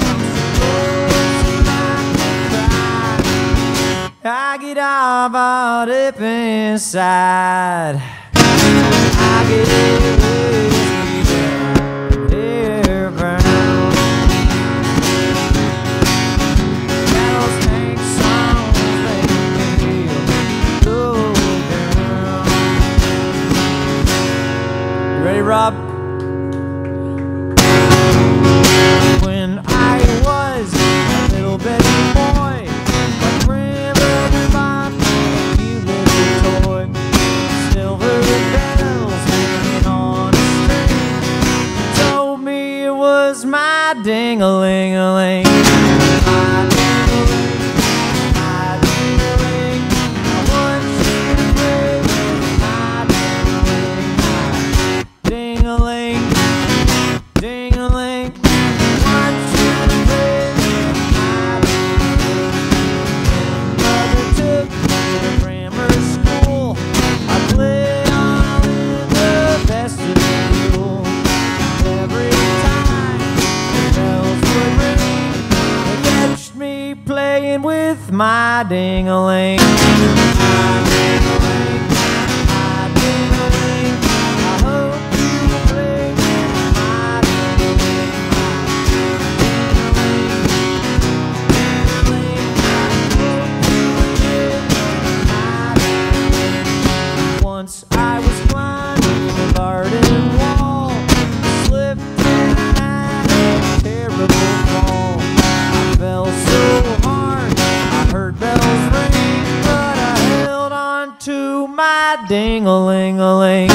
don't you cry. I get all bought up inside. I get it. Ready, Rob? When I was a little baby boy, my grandmother bought me a little toy. Silver bells hanging on a string told me it was my ding-a-ling-a-ling. My ding-a-ling, my ding-a-ling. I want you to play with my ding-a-ling, my ding-a-ling, ding-a-ling. Want you to play with my ding-a-ling. Mother took me to grammar school. I played all in the vestibule. Every time the bells would ring, they catch me playing with my ding-a-ling. My ding-a-ling, my ding-a-ling. I hope you play with my ding-a-ling, my ding-a-ling, my ding-a-ling-a-ling.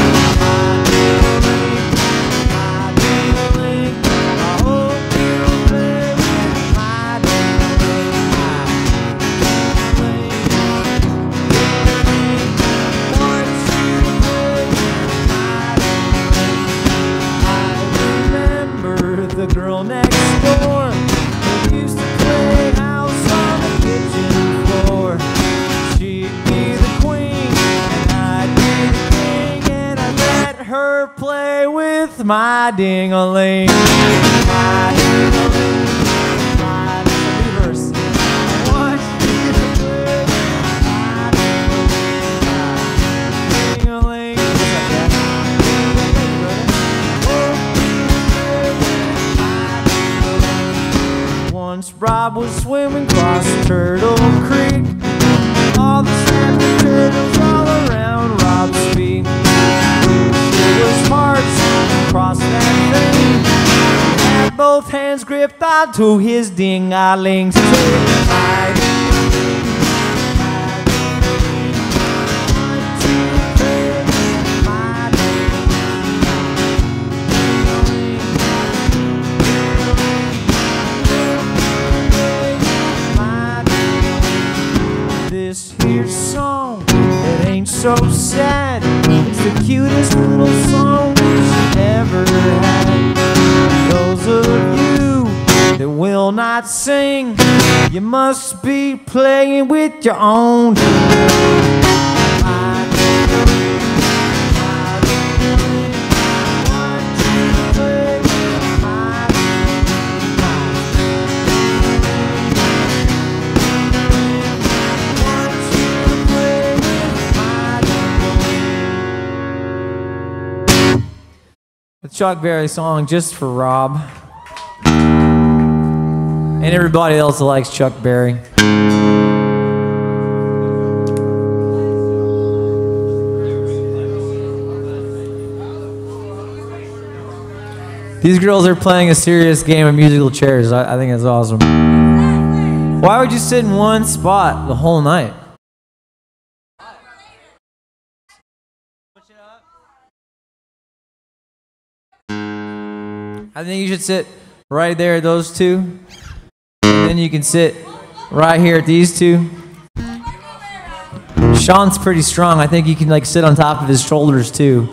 The girl next door who used to play house on the kitchen floor. She'd be the queen and I'd be the king, and I let her play with my ding-a-ling. My ding-a-ling, my reverse. I want you to play with my ding-a-ling. What's up, Dad? Once Rob was swimming across Turtle Creek, all the snapping turtles all around Rob's feet. It was hearts across that thing. He had both hands gripped onto his ding-a-ling stick. This here song, it ain't so sad. It's the cutest little song we've ever had. Those of you that will not sing, you must be playing with your own. The Chuck Berry song just for Rob and everybody else that likes Chuck Berry. These girls are playing a serious game of musical chairs. I, I think that's awesome. Why would you sit in one spot the whole night? I think you should sit right there at those two. And then you can sit right here at these two. Sean's pretty strong. I think you can like sit on top of his shoulders too.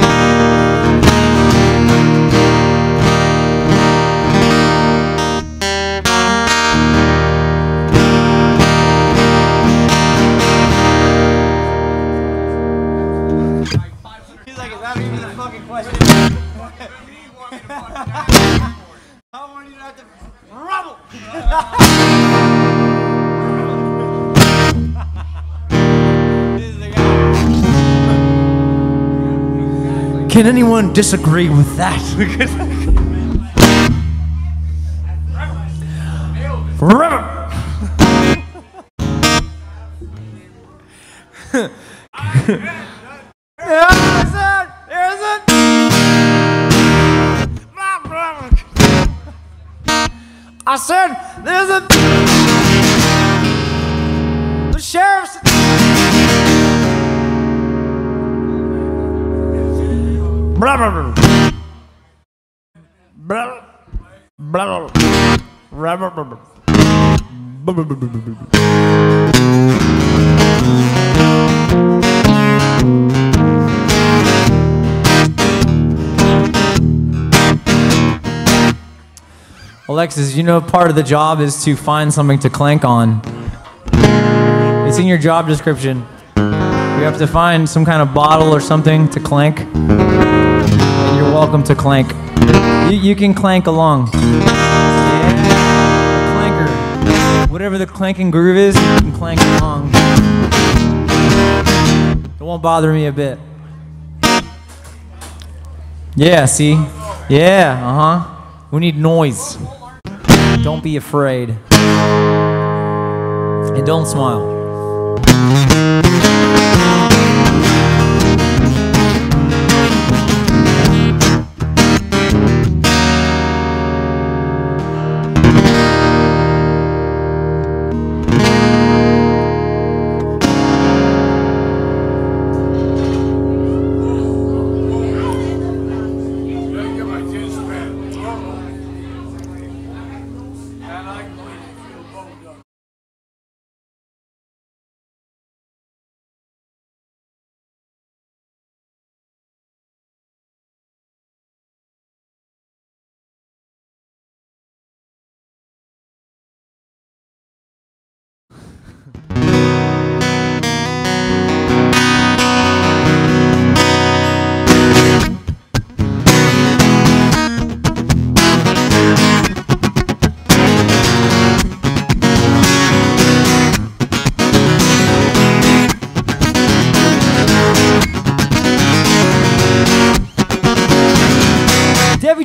He's like, is that even a fucking question? I want you to have to rumble. This is the guy. Can anyone disagree with that? Rumble. There's it. There's it. I said, there's a the sheriff's blah blah blah blah blah blah blah blah. Alexis, you know part of the job is to find something to clank on. It's in your job description. You have to find some kind of bottle or something to clank. And you're welcome to clank. You, you can clank along. Yeah, clanker. Whatever the clanking groove is, you can clank along. It won't bother me a bit. Yeah, see? Yeah, uh-huh. We need noise. Don't be afraid. And don't smile.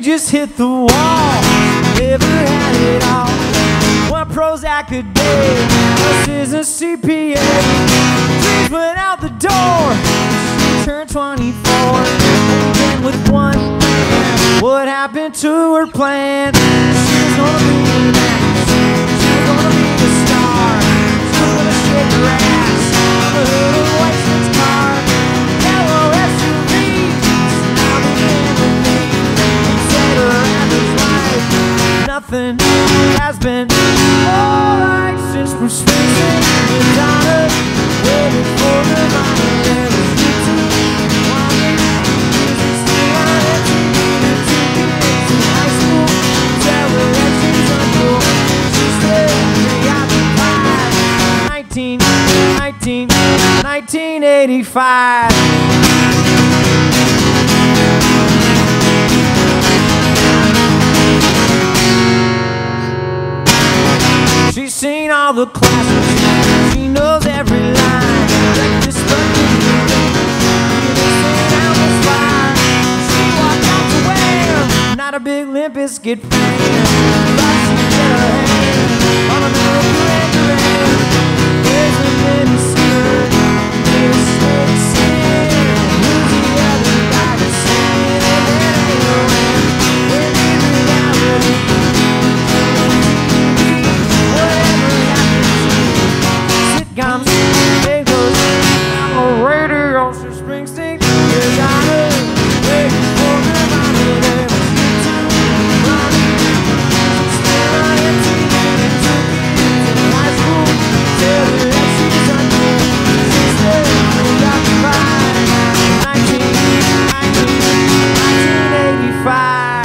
just hit the wall. Never had it all. One Prozac a day, this is a C P A. Dreams went out the door. She turned twenty-four. Then with one, what happened to her plan? She was gonna be an actress. She was gonna be a star. She was gonna shake her ass on the hood of a white Six car. Yellow S U V. Now began to think and said her average life, nothing has been alright since Bruce Springsteen and Donna waited for the money. There was YouTube, walking, music still on M T V. And two kids in high school tell her that she's uncool. She's still preoccupied. nineteen, nineteen, nineteen eighty-five. She's seen all the classes, she knows every line. Breakfast, lunch, and dinner, innocent Elvis fire. She walked out to wear, not a big Limp Bizkit fan, but she get her hand on a little Duran Duran. There's a mini skirt, there's steady sin. Who's the other guy that's singing in that A O M? When in reality, sitcoms, bagels, on the radio, so Springsteen, there's on it, waiting for the money. There was YouTube, running, still on M T V, and two kids in high school tell her that she's uncool. She's still preoccupied. nineteen, nineteen, nineteen eighty-five.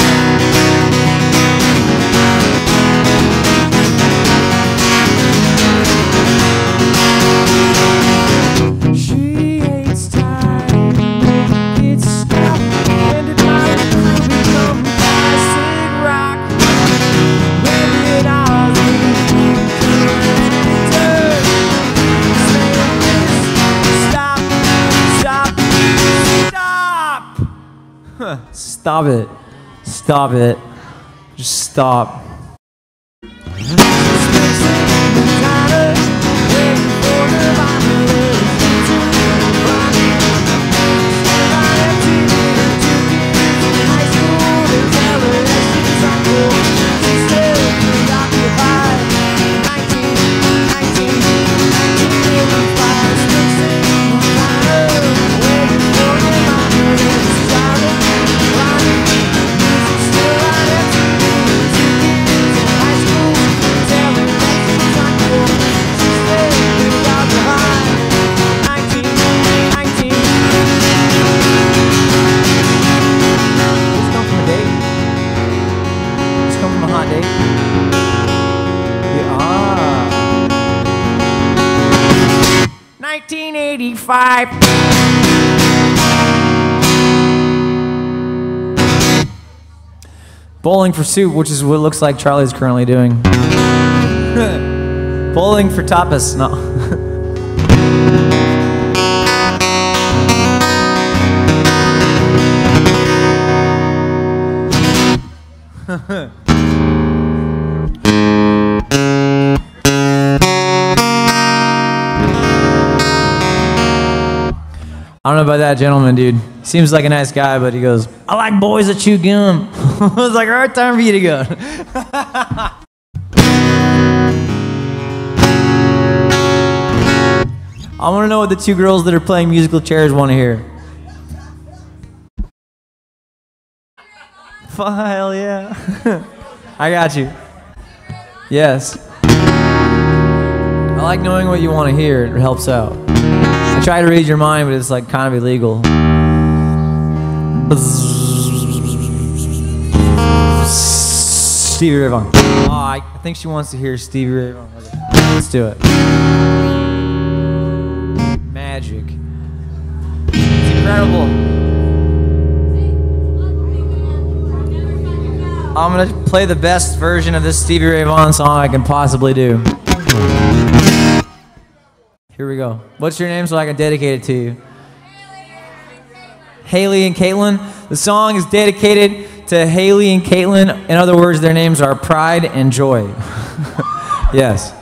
She hates time, make it stop. When did my crew become classic rock? When did all these turn? Saying this, stop, stop, stop. Huh, stop it, stop it, just stop. nineteen eighty-five. Bowling for soup, which is what it looks like Charlie's currently doing. Bowling for tapas, no. I don't know about that gentleman, dude. Seems like a nice guy, but he goes, I like boys that chew gum. I was like, all right, time for you to go. I want to know what the two girls that are playing musical chairs want to hear. Hell yeah. I got you. Yes. I like knowing what you want to hear. It helps out. I try to read your mind, but it's like kind of illegal. Stevie Ray Vaughan. Oh, I think she wants to hear Stevie Ray Vaughan. Let's do it. Magic. It's incredible. I'm gonna play the best version of this Stevie Ray Vaughan song I can possibly do. Here we go. What's your name so I can dedicate it to you? Haley and Caitlin. The song is dedicated to Haley and Caitlin. In other words, their names are Pride and Joy. Yes.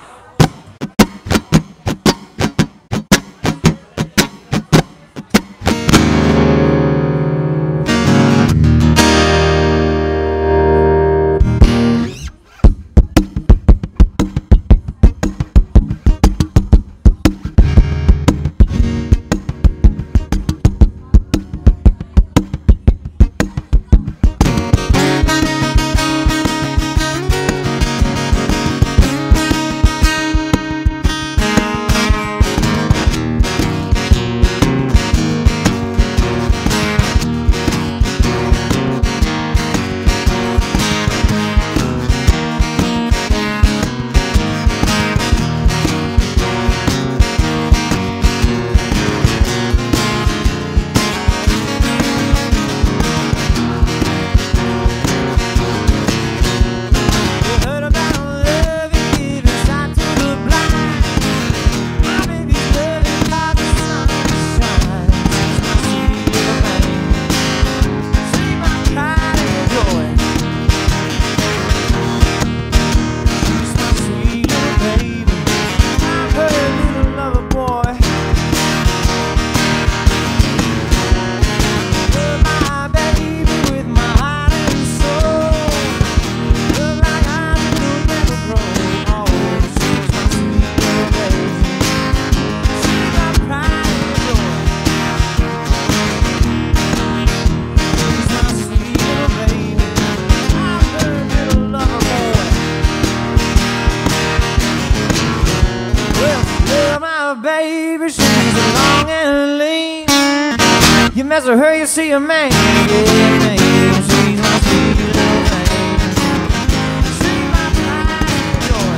You mess with her, you see a man. Yeah, man. She's my sweet little thing. She's my pride and joy.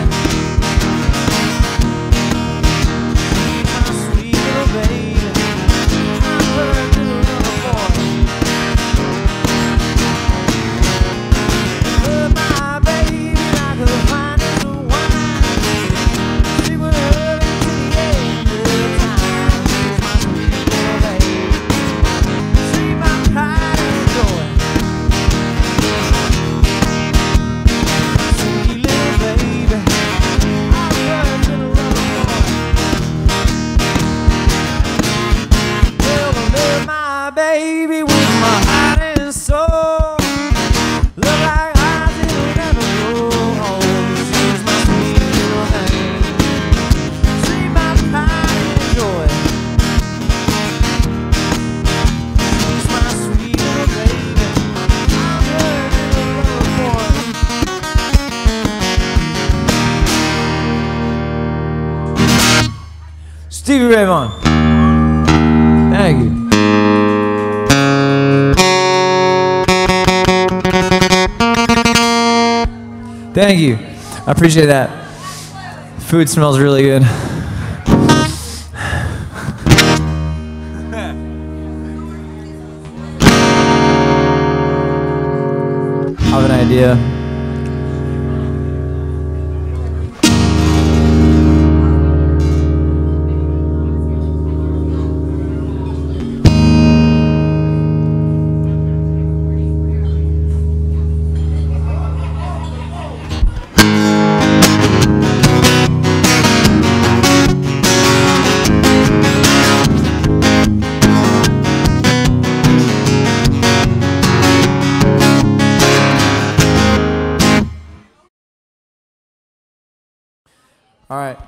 She's my sweet little baby. I'm her little lover boy. Love my baby like the finest of wine. She would love it to the end of the time. She's my sweet little baby. Pride and joy. Sweet little baby, I'm her little lover boy. Well, I love my baby with my heart and soul. Love like eyes that'll never grow old. She's my sweet little thing. She's my pride and joy. Stevie Ray Vaughan. Thank you. Thank you. I appreciate that. Food smells really good. I have an idea. All right.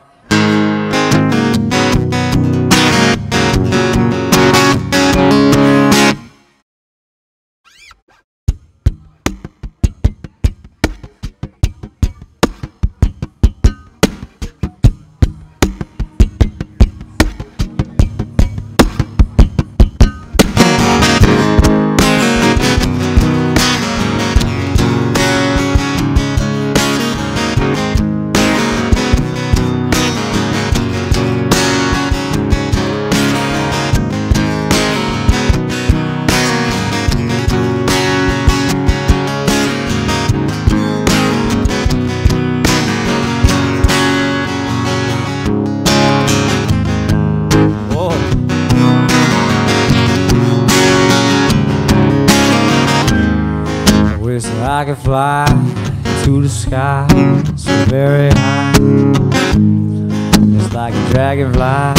could fly to the sky so very high, just like a dragonfly.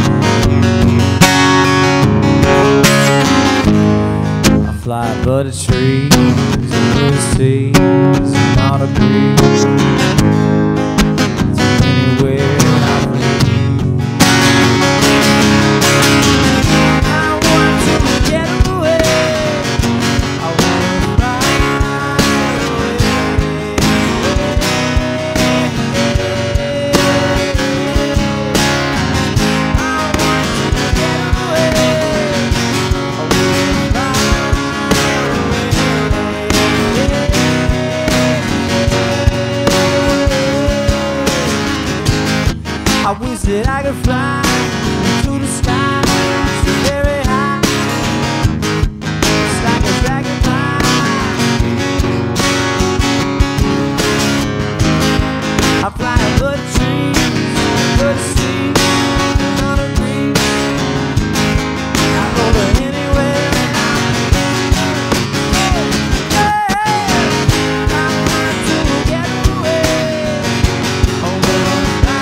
I fly above the trees and the seas and all the breeze to anywhere I please. I want to get away. I want to fly away. I want to get away. I want to fly away. I wish that I could fly to the sky so very high, just like a dragonfly. I fly above the trees, above the seas, and on the breeze. I go to anywhere and I I want to get away. I want to fly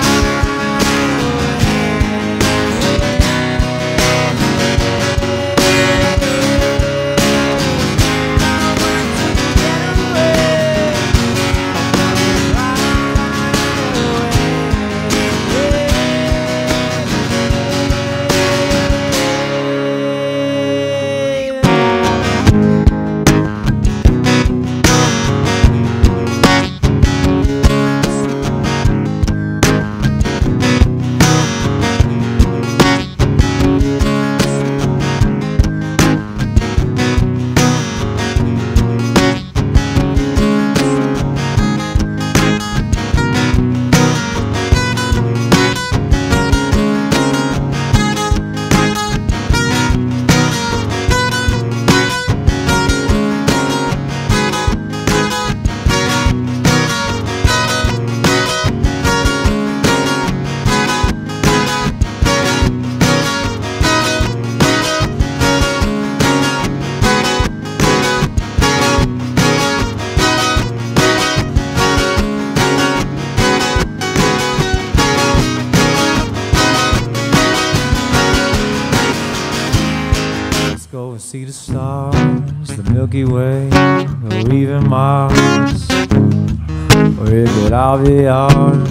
go and see the stars, the Milky Way, or even Mars, or it could all be ours.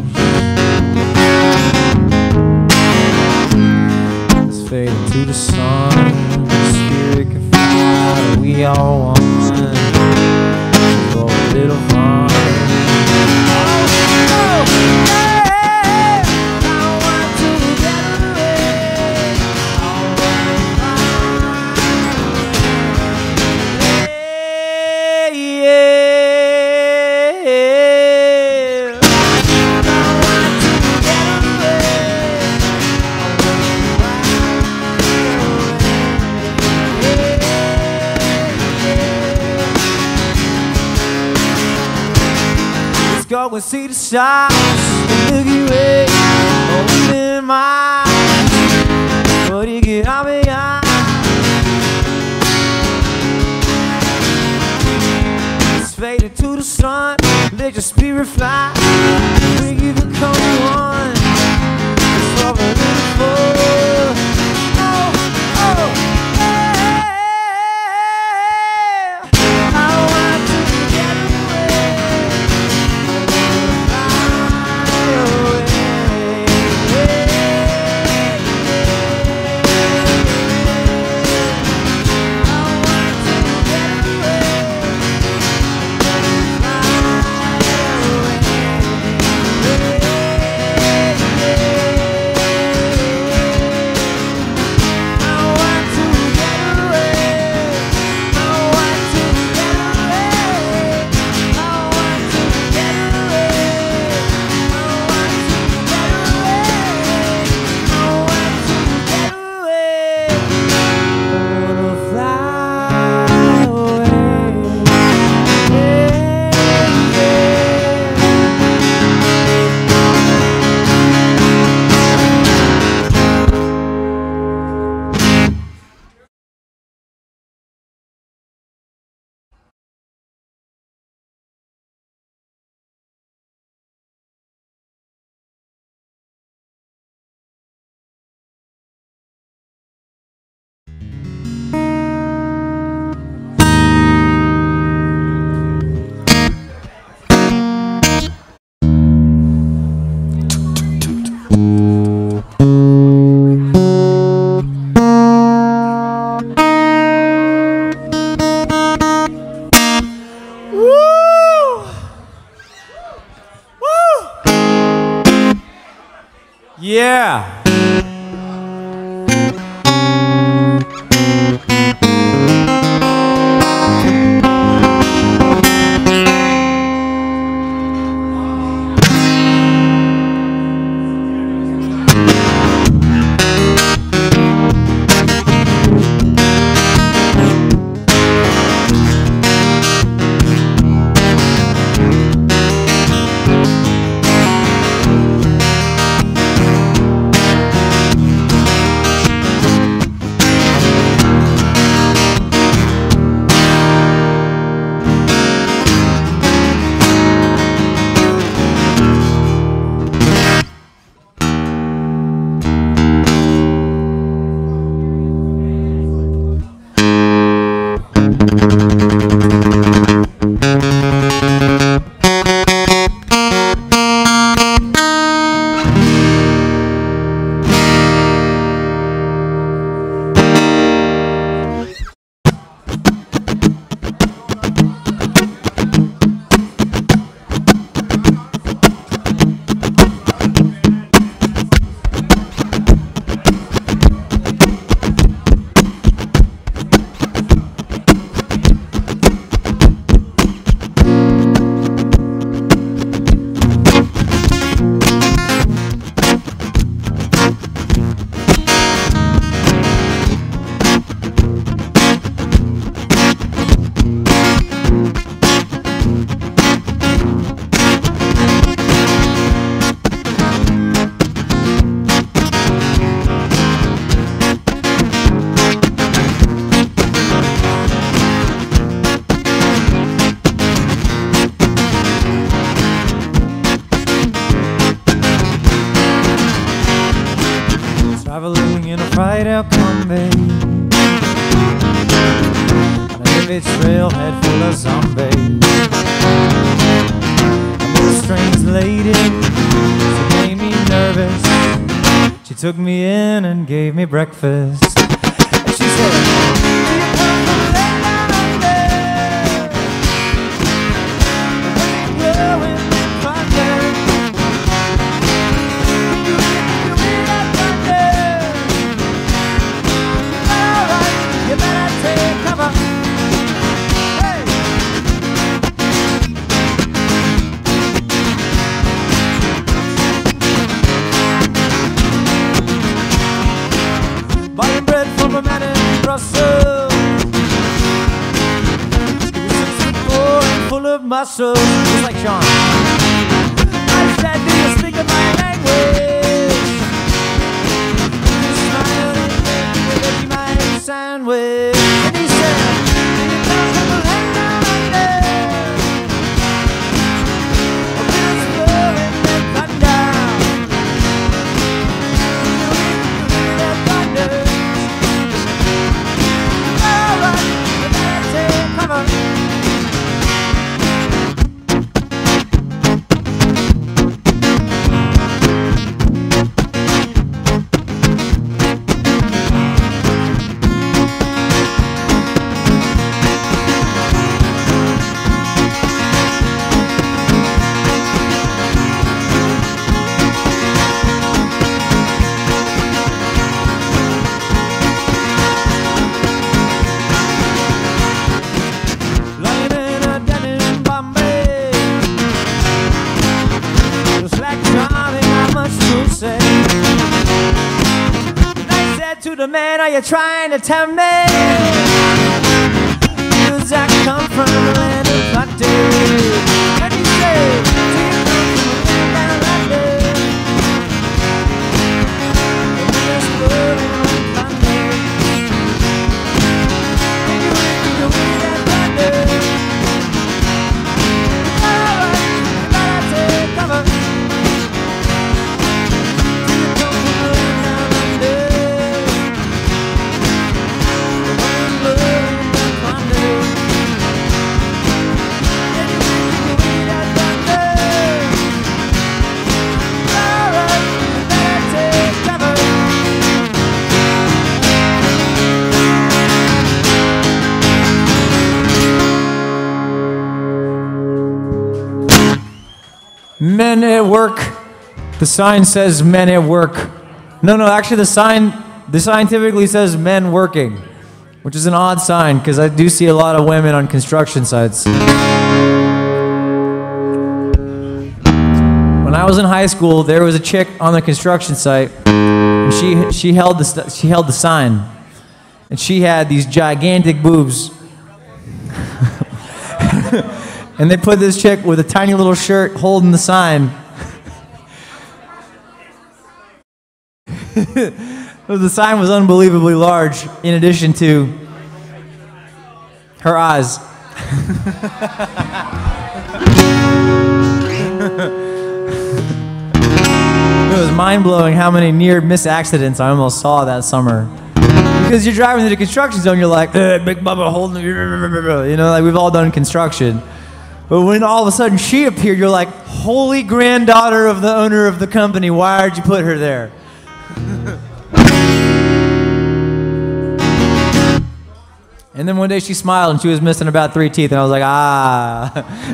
Let's fade into the sun, the spirit can fly, we all one. For a little fun. Go and see the stars, the Milky Way, or even Mars, but you get all beyond. It's faded to the sun, let your spirit fly, bring you the coming one. It's for a little fun. Oh, oh, yeah. I want to get away. Yeah. Traveling in a fried out Combi on a heavy trailhead full of zombies. And this strange lady, she made me nervous. She took me in and gave me breakfast. And she said, buying bread from a man in Brussels. He was six foot four and full of muscle, just like Sean. I said, do you speak of my language? He smiled and gave me a Vegemite sandwich. And he said, do you come from the land down under? A wind's blowing and thunder. You hear the thunder. To the man, are you trying to tell me? Cause I come from the land of plenty. And he said, do you come from the land down under? The wind's blowing on thunder. Can you hear the wind and thunder? Alright, you better take cover. Do you come from the land down under? Men at work The sign says men at work. No, no, actually the sign, the sign typically says men working, which is an odd sign because I do see a lot of women on construction sites. When I was in high school, there was a chick on the construction site, and she she held the st- she held the sign, and she had these gigantic boobs. And they put this chick with a tiny little shirt holding the sign. The sign was unbelievably large, in addition to her eyes. It was mind-blowing how many near-miss accidents I almost saw that summer. Because you're driving through the construction zone, you're like, eh, Big Bubba holding, you know, like we've all done construction. But when all of a sudden she appeared, you're like, holy granddaughter of the owner of the company, why did you put her there? And then one day she smiled and she was missing about three teeth, and I was like, ah.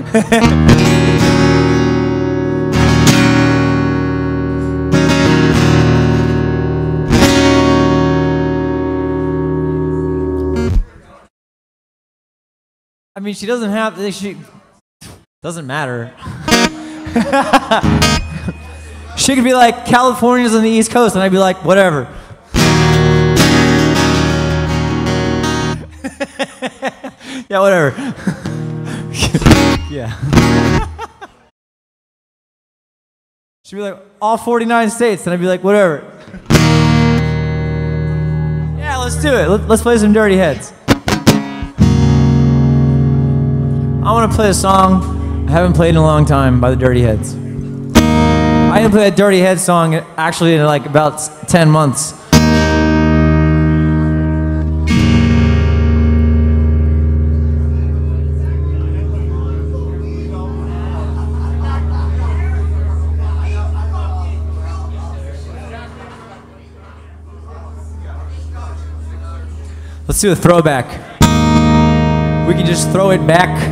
I mean, she doesn't have, she, doesn't matter. She could be like, California's on the East Coast, and I'd be like, whatever. Yeah, whatever. Yeah. She'd be like, all forty-nine states, and I'd be like, whatever. Yeah, let's do it. Let's play some Dirty Heads. I want to play a song I haven't played in a long time by the Dirty Heads. I didn't play that Dirty Heads song actually in like about ten months. Let's do a throwback. We can just throw it back.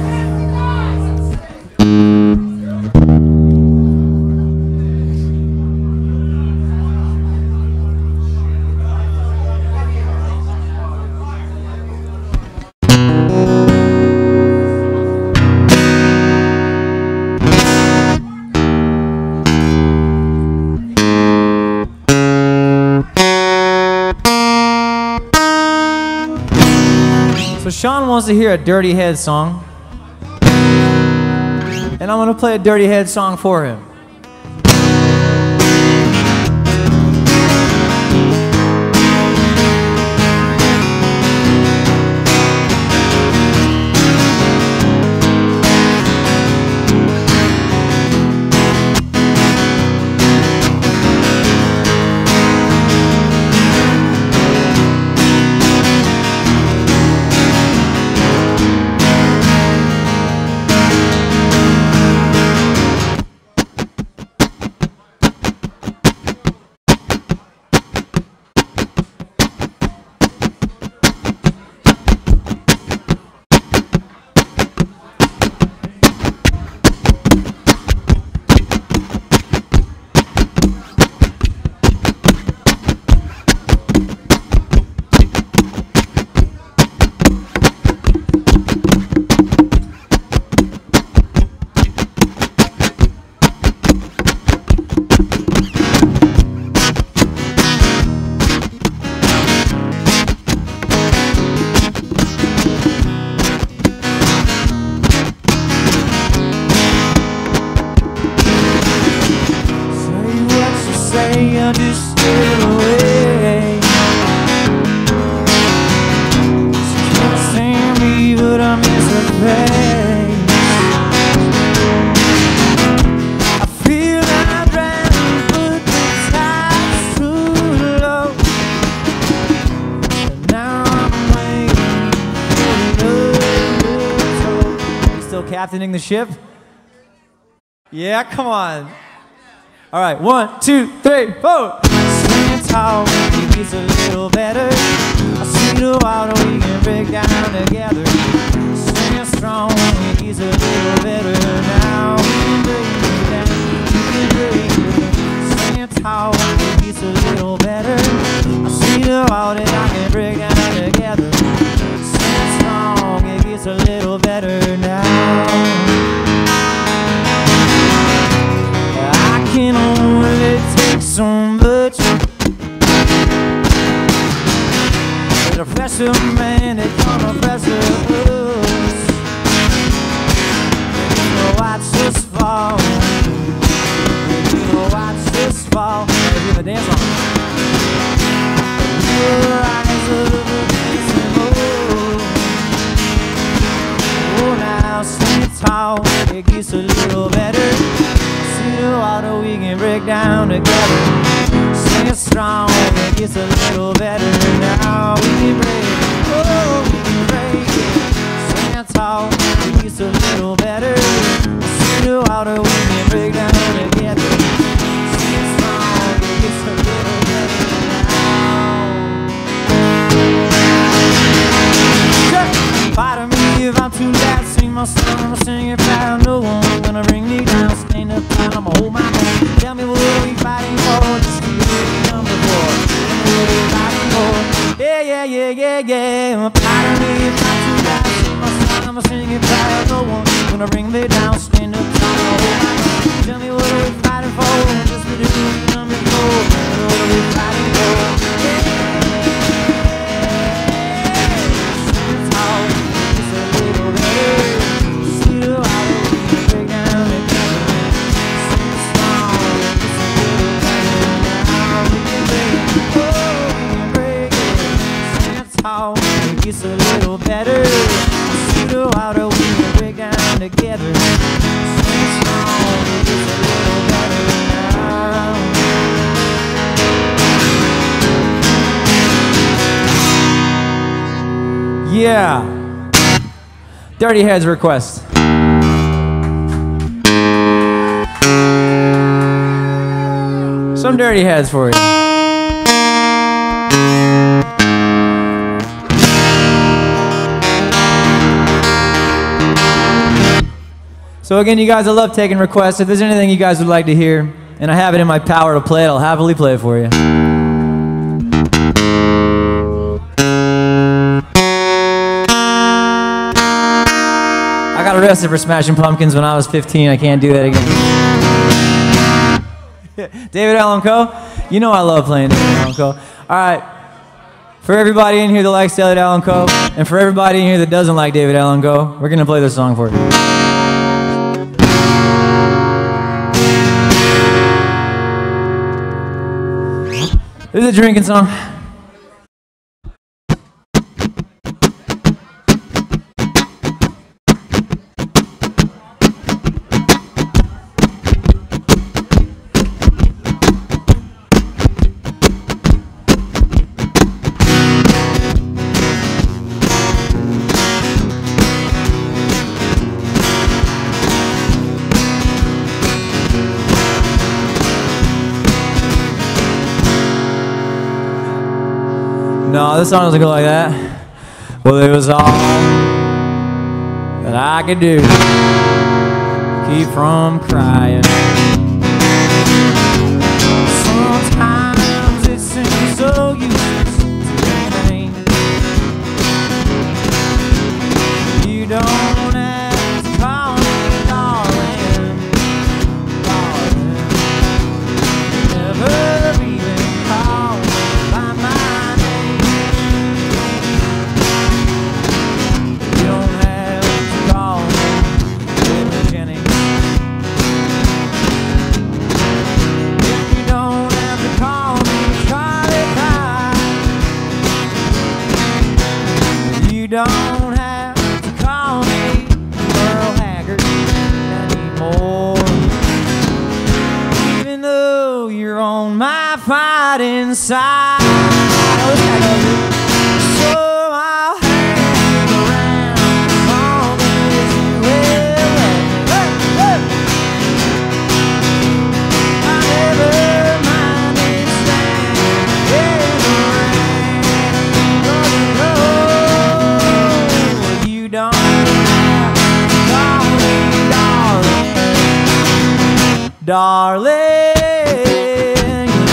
So Sean wants to hear a Dirty Head song, and I'm going to play a Dirty Head song for him. Captaining the ship? Yeah, come on. All right, one, two, three, four. Swing tall, maybe it's a little better. I see the water, we can break down together. Swing strong, maybe it's a little better. Now we can break it down, we can break it. tall, it gets a little better. I see the wall that I can break down together. Stand strong, it gets a little better now. I can only take so much. The pressure, man, it gonna pressure us. You know, watch us fall. You know, watch us fall. Let's do the dance on. We'll rise up and oh, oh, now stand tall. It gets a little better. See the water we can break down together. Stand strong, it gets a little better now. We can break, oh, we can break it. Stand tall, it gets a little better. See the water we can break down together. Stand strong, it gets a little better now. Sure. Pardon me if I'm too loud, sing my song, I'ma sing it proud. No one's gonna bring me down. Stand up tight, I'ma hold my hand. Tell me what are we fighting for? Just number four. Yeah, yeah, yeah, yeah, yeah. Pardon me if I'm too loud. Sing my song, I'ma sing it proud. No one's gonna bring me down. Stand up tall, hold my hand. Tell me what are we fighting for? Just to do number four. What are we fighting for? Yeah. Stand tall, just a little better. See the water we can break down together. Stand strong, just a little better now. We can break it, oh, we can break it. Stand tall, it gets a little better. See the water we can break down together. Stand strong, it gets a little better now. Yeah. Dirty Heads request. Some Dirty Heads for you. So again, you guys, I love taking requests. If there's anything you guys would like to hear, and I have it in my power to play it, I'll happily play it for you. I got arrested for Smashing Pumpkins when I was fifteen. I can't do that again. David Allan Coe, you know I love playing David Allan Coe. All right, for everybody in here that likes David Allan Coe, and for everybody in here that doesn't like David Allan Coe, we're gonna play this song for you. This is a drinking song. No, this song doesn't go like that. Well, it was all that I could do, keep from crying. Sometimes it seems so useless to think. You don't have to call me darling, darling. Never even call me by my name. You don't have to call me David Jennings. If you don't have to call me Charlie Pye, you don't have to call me Merle Haggard anymore. Even though you're on my fighting side, so I'll hang around as long as you will let me. Hey, hey. I never minded standing in the rain, 'cause you know you don't have to call me darling, darling.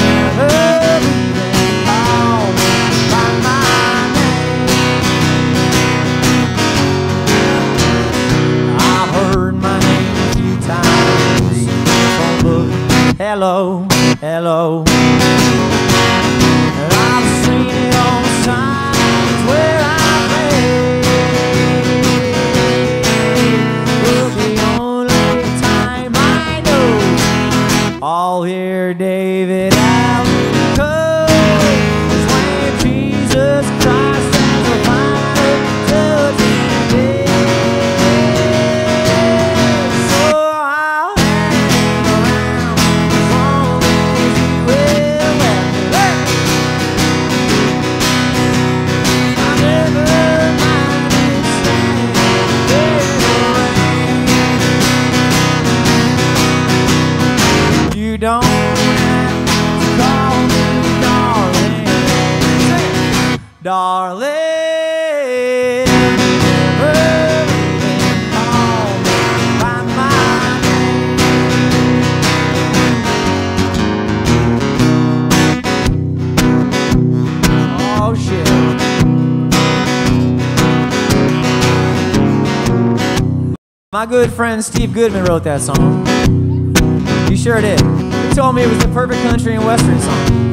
darling, never even call me by my name. Oh shit. My good friend Steve Goodman wrote that song. He sure did. He told me it was the perfect country and western song.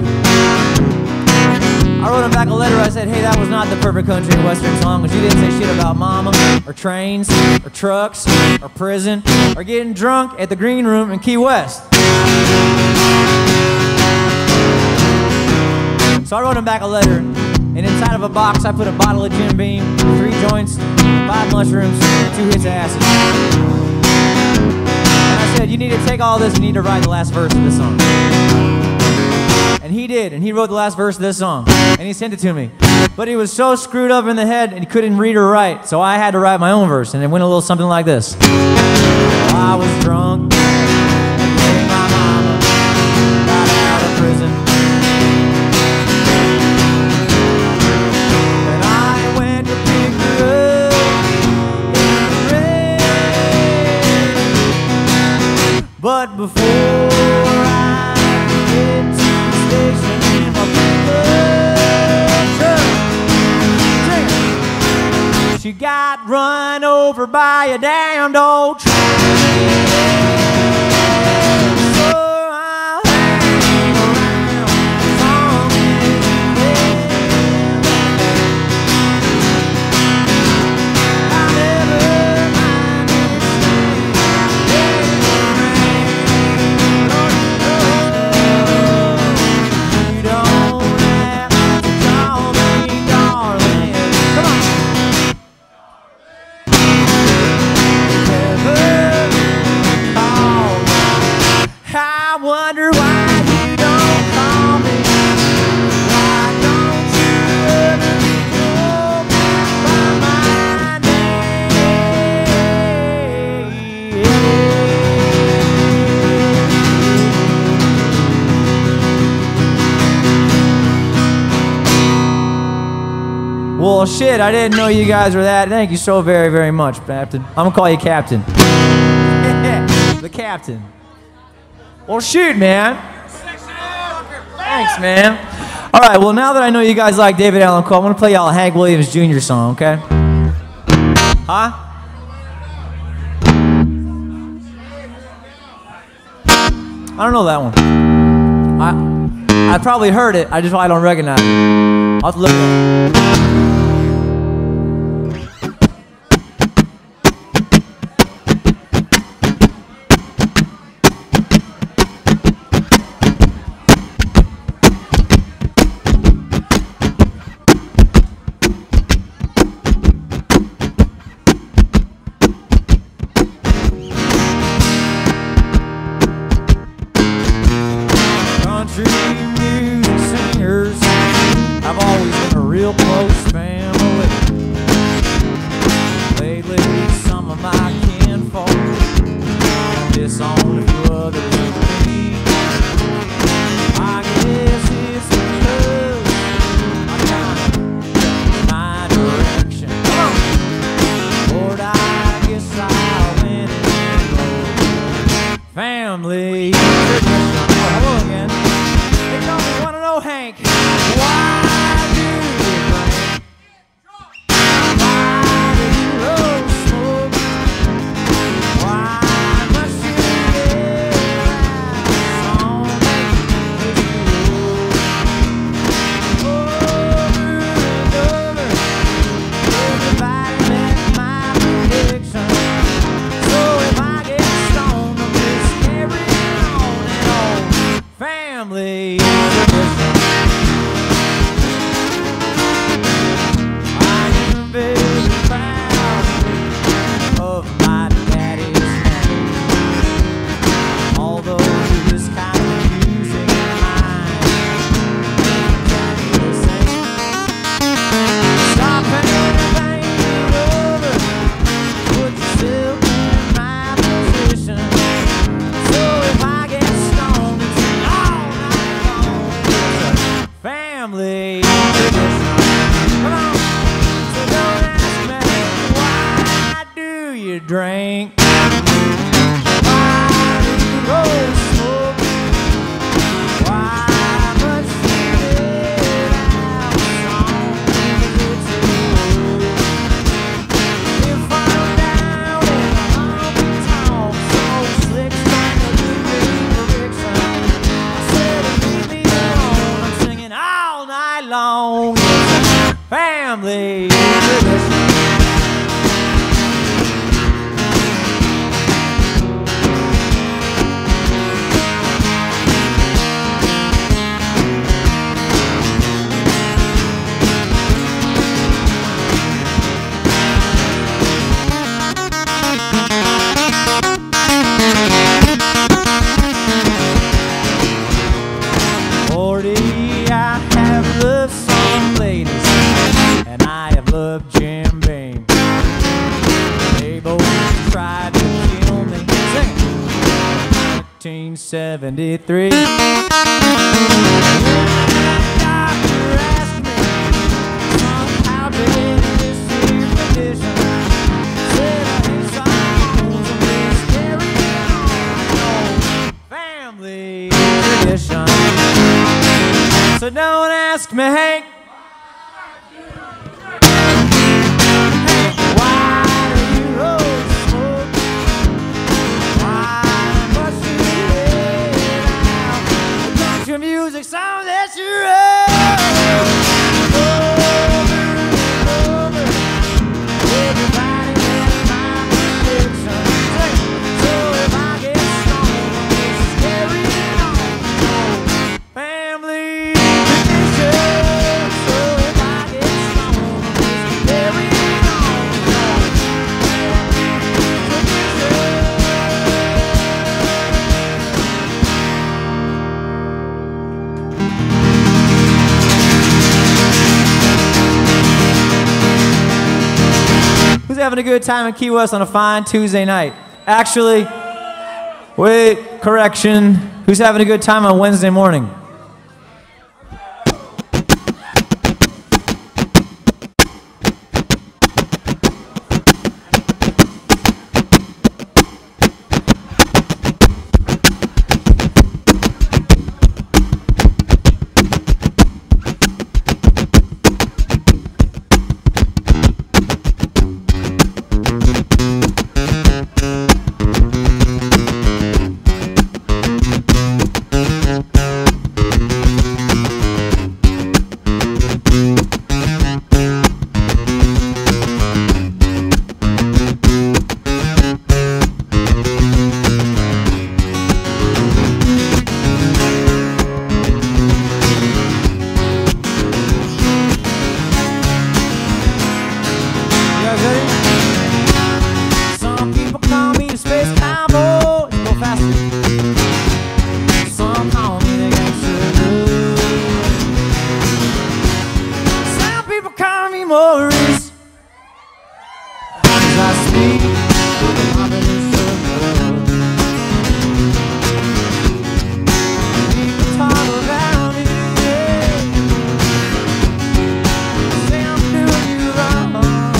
I wrote him back a letter. I said, hey, that was not the perfect country and western song, because you didn't say shit about mama, or trains, or trucks, or prison, or getting drunk at the green room in Key West. So I wrote him back a letter, and inside of a box I put a bottle of Jim Beam, three joints, five mushrooms, and two hits of acid. And I said, you need to take all this and you need to write the last verse of this song. And he did, and he wrote the last verse of this song, and he sent it to me. But he was so screwed up in the head and he couldn't read or write, so I had to write my own verse, and it went a little something like this. Well, I was drunk, getting my mama got out of prison. And I went to pick her up in the rain. But before I get to station in my pickup truck, she got run over by a damned old train. So I'll hang around as long as I'll never mind I wonder why you don't call me. Why don't you ever call me by my name? Well, shit, I didn't know you guys were that. Thank you so very, very much, Captain. I'm gonna call you Captain. The Captain. Well, shoot, man. Thanks, man. All right, well, now that I know you guys like David Allan Coe, I'm going to play y'all a Hank Williams Junior song, okay? Huh? I don't know that one. I I probably heard it. I just I don't recognize it. I'll have to look at it. Country music singers have always been a real close family tradition. I have loved some ladies, and I have loved Jim Beam. They both tried to kill me. Sing it. nineteen seventy-three. Doctor asked me somehow to get this here condition. Said his songs will be scary on family tradition. So don't ask me, Hank, Hank, why do you roll smoke? Why must you let out the country music song that you wrote? Over and over, everybody has my addiction. So if I get stoned, it's scary on family. Who's having a good time in Key West on a fine Tuesday night? Actually, wait, correction. Who's having a good time on Wednesday morning? Some people call me the space cowboy. Go faster. Some call me the gangster blues. Some people call me Maurice. As I speak with the populace of love. People talk about me, yeah. Say I'm doing you wrong.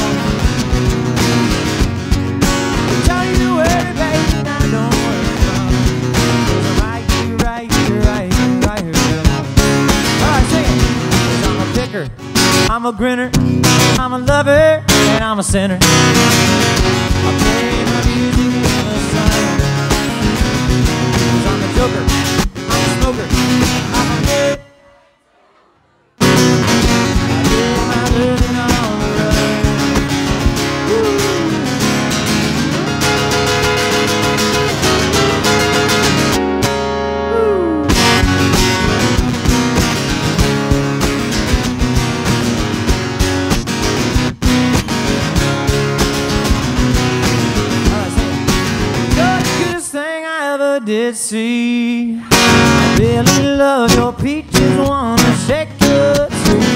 Tell you where, baby, I don't worry from. I'm right here, right here, right here, right here. Alright, sing it. 'Cause I'm a picker, I'm a grinner, I'm a lover, and I'm a sinner. I play my music in the sun. 'Cause I'm a joker, I'm a smoker, I'm a kid. I live my living on the run. Woo. Did see. I really love your peaches, wanna shake your tree.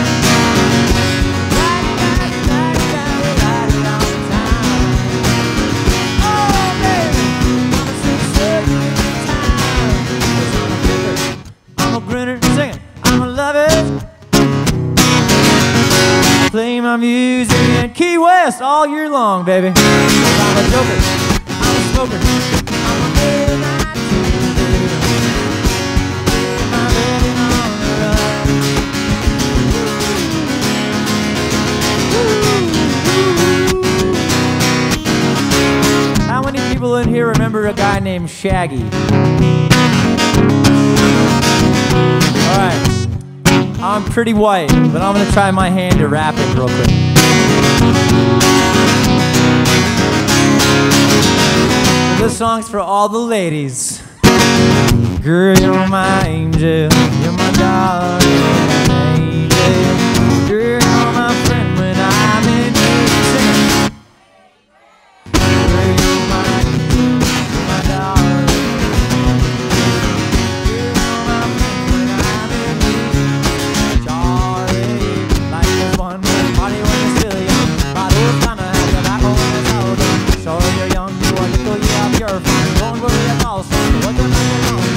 Ride it, ride it, ride it, ride it, ride it all the time. Oh, baby, I'm a six seven time. 'Cause I'm a picker, I'm a grinner, sing it, I'm a lover. Play my music in Key West all year long, baby. 'Cause I'm a joker, I'm a smoker. How many people in here remember a guy named Shaggy? All right. I'm pretty white, but I'm gonna try my hand to rap it real quick. This song's for all the ladies. Girl, you're my angel, you're my darling angel. Girl, you're my friend when I'm in need. Girl, you're my angel, you're my darling. Girl, you're my friend when I'm in need. Charlie, like the fun with party when you're still young. Bottles gonna have your back home in the south. Sure, you're young, you are little, you have your fun. Don't worry at all, so what the night is on.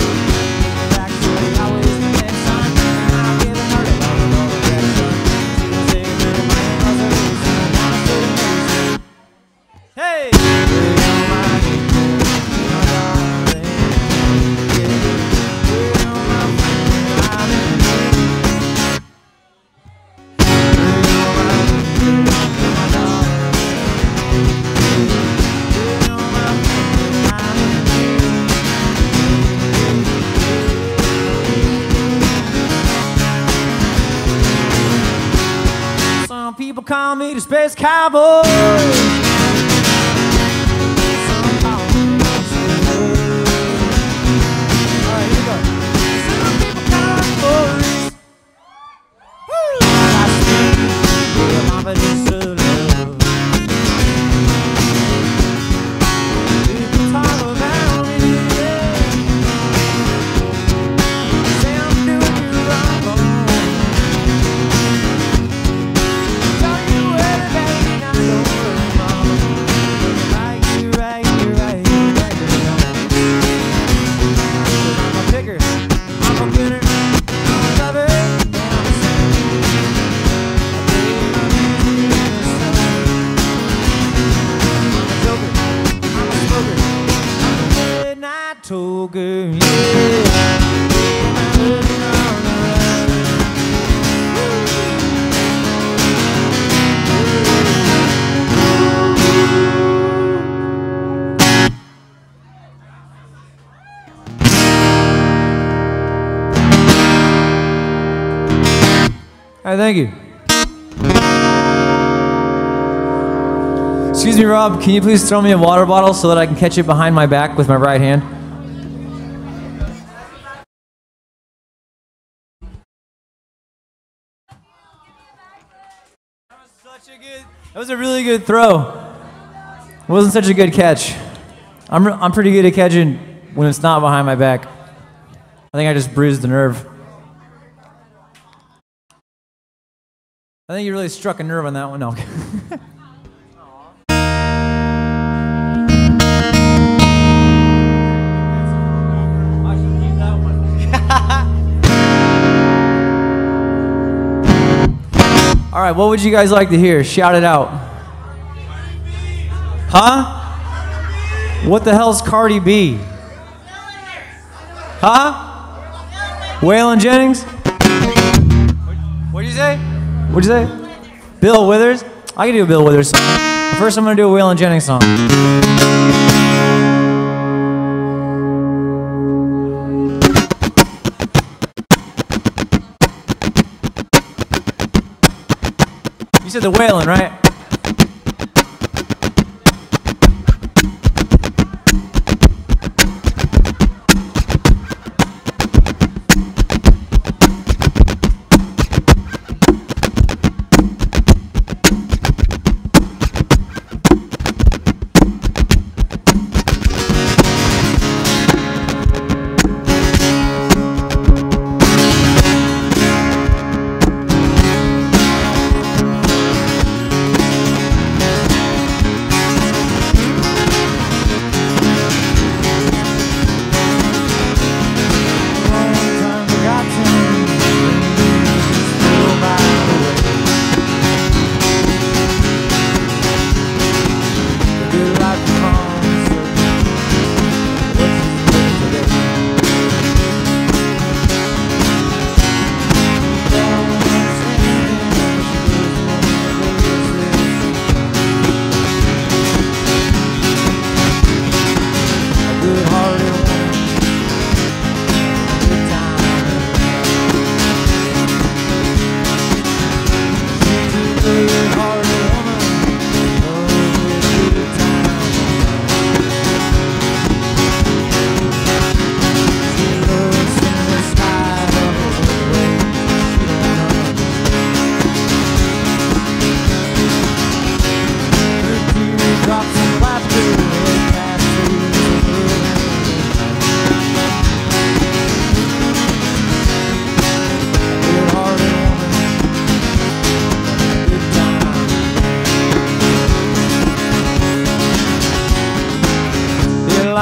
People call me the Space Cowboy. Some call me the Space. All right, here we go. Some people call me boys. Woo! I speak with confidence of love. People talk about me, yeah. Say I'm doing you wrong. Toker, yeah. All right, thank you. Excuse me, Rob, can you please throw me a water bottle so that I can catch it behind my back with my right hand? That was a really good throw. It wasn't such a good catch. I'm, I'm pretty good at catching when it's not behind my back. I think I just bruised the nerve. I think you really struck a nerve on that one. No. All right, what would you guys like to hear? Shout it out. Huh? What the hell's Cardi B? Huh? Waylon Jennings? What'd you say? What'd you say? Bill Withers? I can do a Bill Withers song. First, I'm gonna do a Waylon Jennings song. You said the Waylon, right?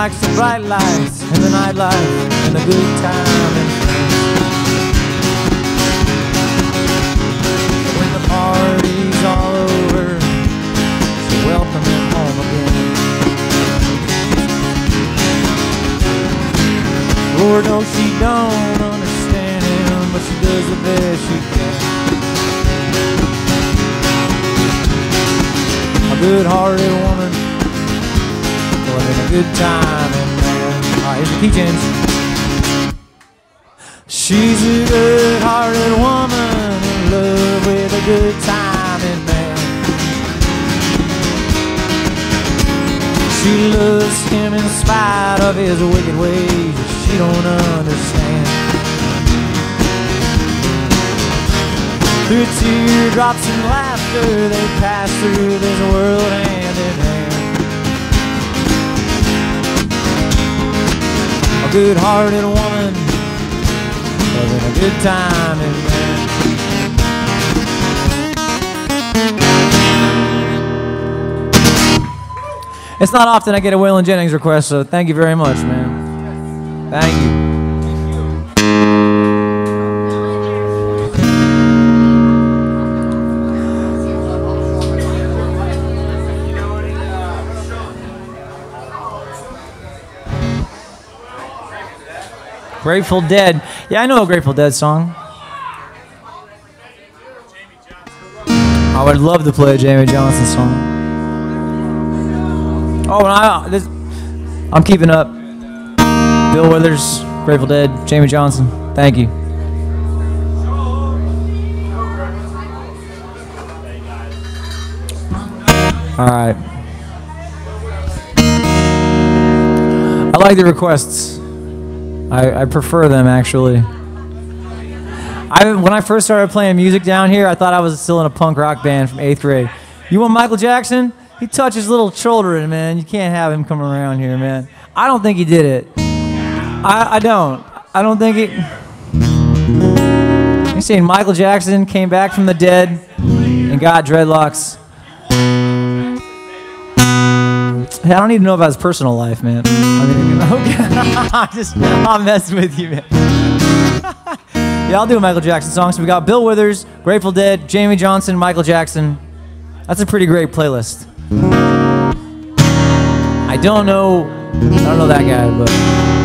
likes the bright lights and the nightlife and the good time and friends. When the party's all over, so welcome him home again. Lord knows she don't understand him, but she does the best she can. A good-hearted woman, having a good time and man. Alright, here's the key change. She's a good-hearted woman in love with a good time and man. She loves him in spite of his wicked ways that she don't understand. Through teardrops and laughter, they pass through this world hand in hand. A good-hearted woman, having a good time and man. It's not often I get a Waylon Jennings request, so thank you very much, man. Thank you. Grateful Dead. Yeah, I know a Grateful Dead song. I would love to play a Jamie Johnson song. Oh, and I, this, I'm keeping up. Bill Withers, Grateful Dead, Jamie Johnson. Thank you. All right. I like the requests. I, I prefer them, actually. I, when I first started playing music down here, I thought I was still in a punk rock band from eighth grade. You want Michael Jackson? He touches little children, man. You can't have him come around here, man. I don't think he did it. I, I don't. I don't think he... You're saying Michael Jackson came back from the dead and got dreadlocks. Hey, I don't need to know about his personal life, man. I mean, okay. I'm just, I'm messing with you, man. Yeah, I'll do a Michael Jackson song. So we got Bill Withers, Grateful Dead, Jamie Johnson, Michael Jackson. That's a pretty great playlist. I don't know, I don't know that guy, but.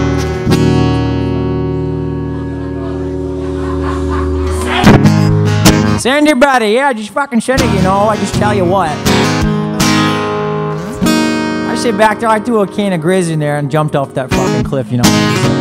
Send your buddy, yeah, just fucking send it, you know, I just tell you what. I sit back there, I threw a can of Grizz in there and jumped off that fucking cliff, you know.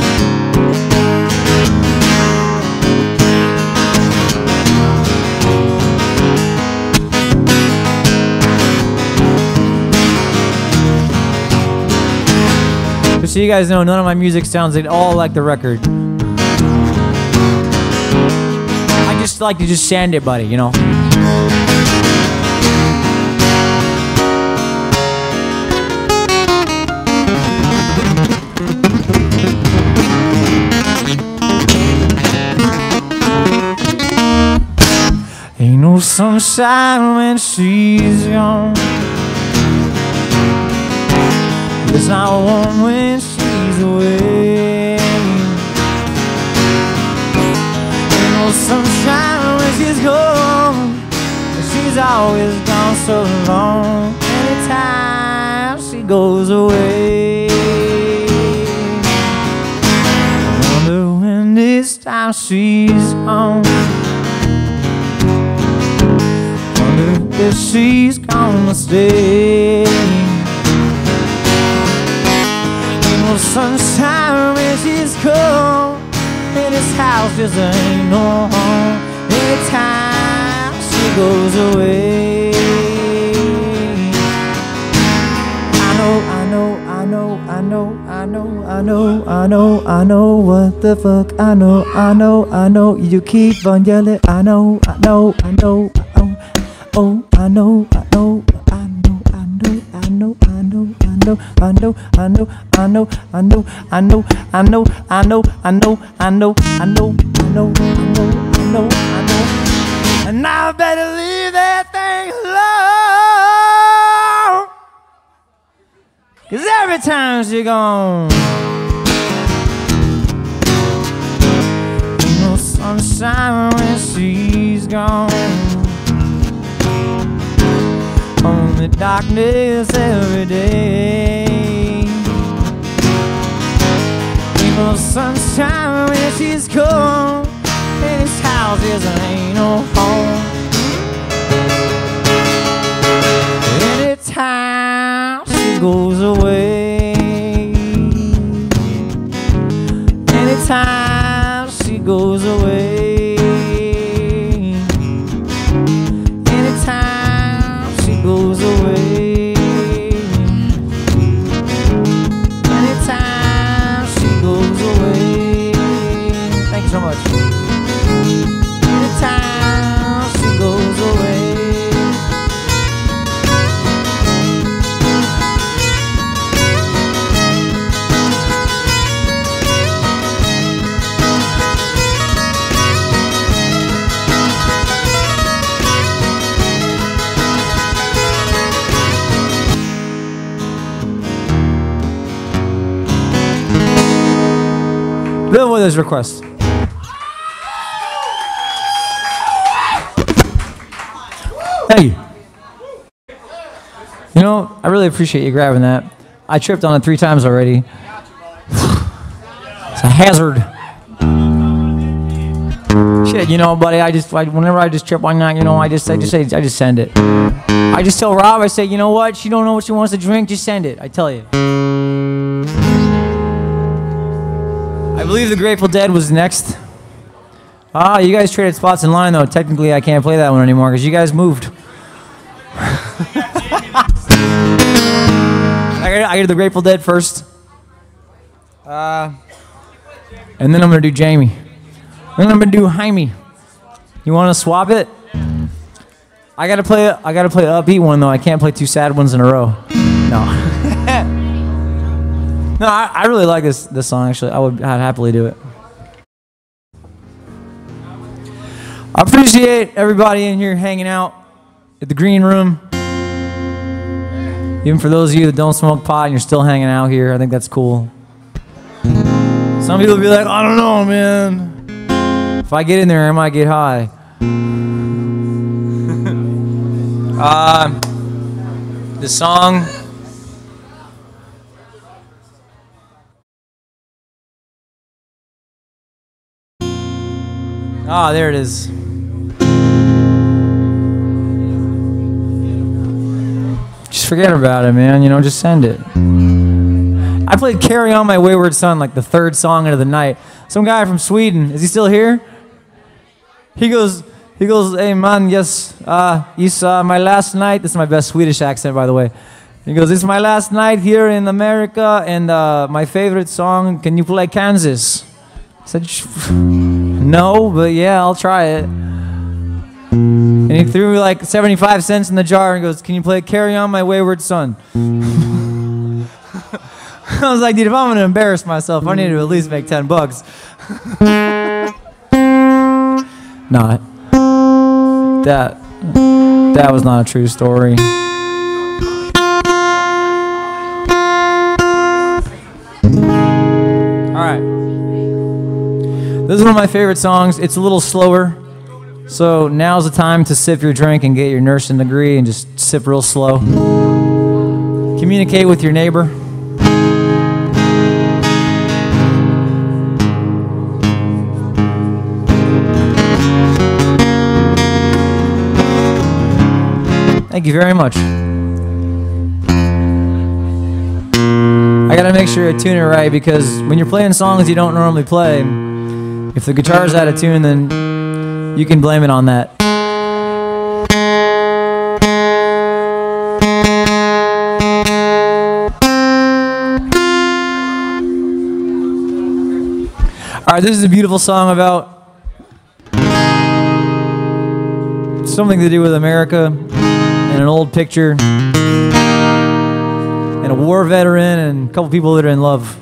Just so you guys know, none of my music sounds at all like the record. I just like to just sand it, buddy, you know. Ain't no sunshine when she's gone. There's not one when she's away. Ain't no sunshine when she's gone. She's always gone so long. Anytime she goes away, I wonder when this time she's gone. Wonder if she's gonna stay. No sunshine when she's cold, and this house just ain't no home. Anytime she goes away, I know, I know, I know, I know, I know, I know, I know, I know what the fuck. I know, I know, I know. You keep on yelling. I know, I know, I know, oh, oh, I know, I know, I know, I know, I know, I know. I know, I know, I know, I know, I know, I know, I know, I know, I know, I know, I know, I know, I know, I know. And now I better leave that thing alone. 'cause every time she gone, no sunshine when she's gone, only darkness every day. Ain't no sunshine when she's gone, and this house just ain't no home. Anytime she goes away, anytime she goes away, anytime she goes away, anytime she goes away. Thank you so much. Anytime she goes away. Bill with his request. Thank you. You know, I really appreciate you grabbing that. I tripped on it three times already. It's a hazard. Shit, you know, buddy. I just, I, whenever I just trip on that, you know, I just, I just say, I just send it. I just tell Rob, I say, you know what? She don't know what she wants to drink. Just send it. I tell you. I believe the Grateful Dead was next. Ah, you guys traded spots in line, though. Technically, I can't play that one anymore because you guys moved. I got I got the Grateful Dead first. Uh, and then I'm going to do Jamie. Then I'm going to do Jaime. You want to swap it? I got to play I got to play an upbeat one, though. I can't play two sad ones in a row. No. No, I, I really like this this song, actually. I would I'd happily do it. I appreciate everybody in here hanging out at the green room. Even for those of you that don't smoke pot and you're still hanging out here, I think that's cool. Some people will be like, I don't know, man. If I get in there, I might get high. uh, the song... Ah, there it is. Just forget about it, man. You know, just send it. I played Carry On My Wayward Son like the third song into the night. Some guy from Sweden, is he still here? He goes, he goes, hey man, yes, uh, it's uh, my last night. This is my best Swedish accent, by the way. He goes, it's my last night here in America, and uh, my favorite song, can you play Kansas? I said, no, but yeah, I'll try it. And he threw me like seventy-five cents in the jar and goes, can you play Carry On My Wayward Son? I was like, dude, if I'm going to embarrass myself, I need to at least make ten bucks. Not. That, that was not a true story. All right. This is one of my favorite songs. It's a little slower, so now's the time to sip your drink and get your nursing degree and just sip real slow. Communicate with your neighbor. Thank you very much. I gotta make sure I tune it right because when you're playing songs you don't normally play, if the guitar's out of tune, then you can blame it on that. All right, this is a beautiful song about something to do with America and an old picture and a war veteran and a couple people that are in love.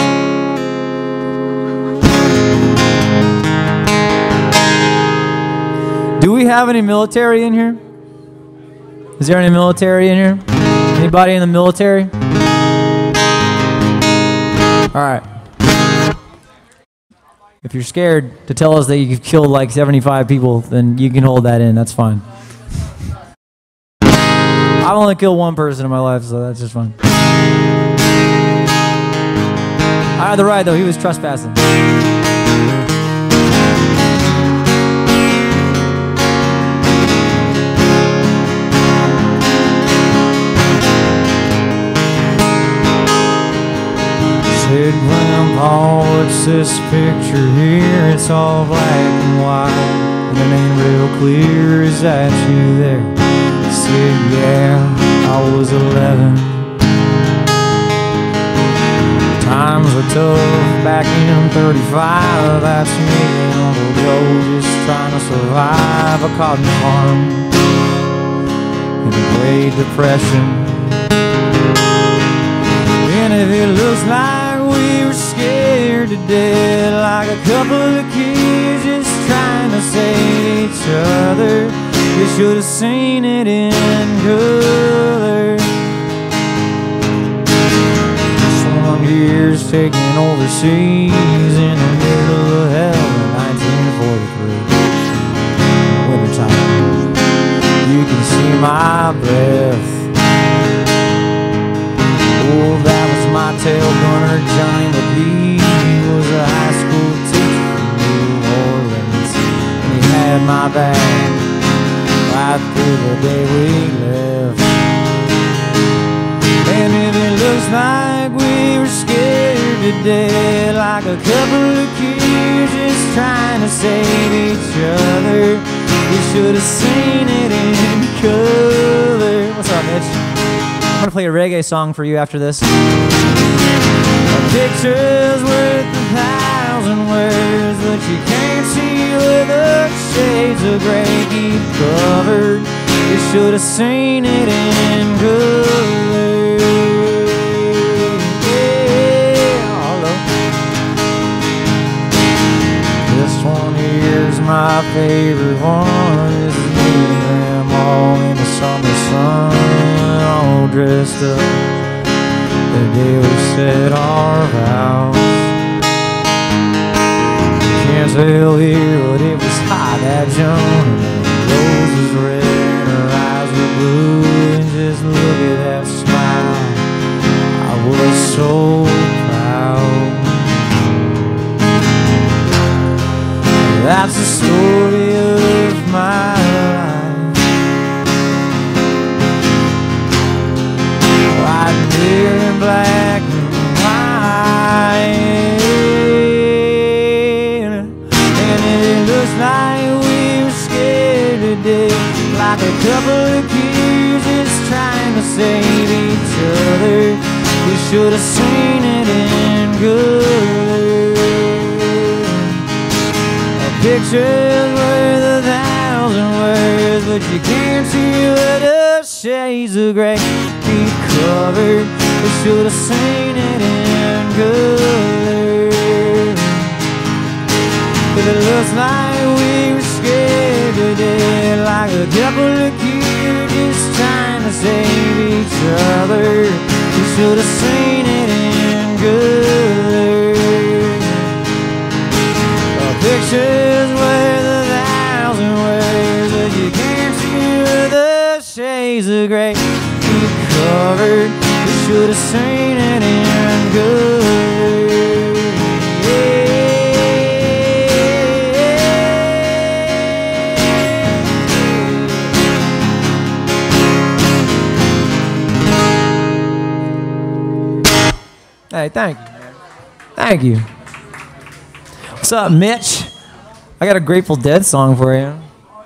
Do we have any military in here? Is there any military in here? Anybody in the military? All right. If you're scared to tell us that you've killed like seventy-five people, then you can hold that in. That's fine. I've only killed one person in my life, so that's just fine. I had the right, though. He was trespassing. Said, Grandpa, what's this picture here? It's all black and white, and it ain't real clear. Is that you there? I said, yeah, I was eleven. Times were tough back in thirty-five. That's me and Uncle Joe just trying to survive a cotton farm in the Great Depression. And if it looks like we were scared to death, like a couple of kids just trying to save each other, you should have seen it in color. Twenty years taken overseas in the middle of hell in nineteen forty-three. In the wintertime, you can see my breath. Oh, that was my tail gunner, Johnny McGee. He was a high school teacher from New Orleans, and he had my back right through the day we left. And if it looks like we were scared to death, like a couple of kids just trying to save each other, you should have seen it in color. What's up, Mitch? I'm gonna play a reggae song for you after this. A picture's worth a thousand words, but you can't see where the shades of gray keep covered. You should have seen it in color. Yeah, hello. This one here's my favorite one. This is me and Grandma in the summer sun, all dressed up the day we said our vows. You can't tell here, but it was hot that Joan, and the rose was red, her eyes were blue, and just look at that smile, I was so proud. That's the story of my life, right there in black and white. And it looks like we were scared to death, like a couple of kids just trying to save each other. You should have seen it in color. Pictures worth a thousand words, but you can't see what the shades of gray keep covered. You should have seen it in color. If it looks like we were scared to death, like a couple of kids just trying to save each other, you should have seen it in color. Pictures worth a thousand words, but you can't see where the shades of gray keep covered. You should have seen it in color. Yeah. Hey, thank you. Thank you. What's up, Mitch? I got a Grateful Dead song for you.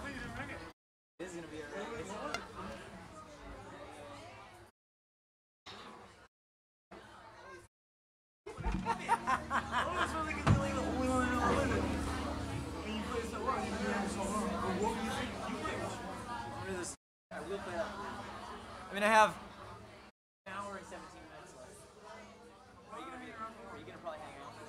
I'm gonna have an hour and seventeen minutes left. Are you gonna be? Are you gonna probably hang out?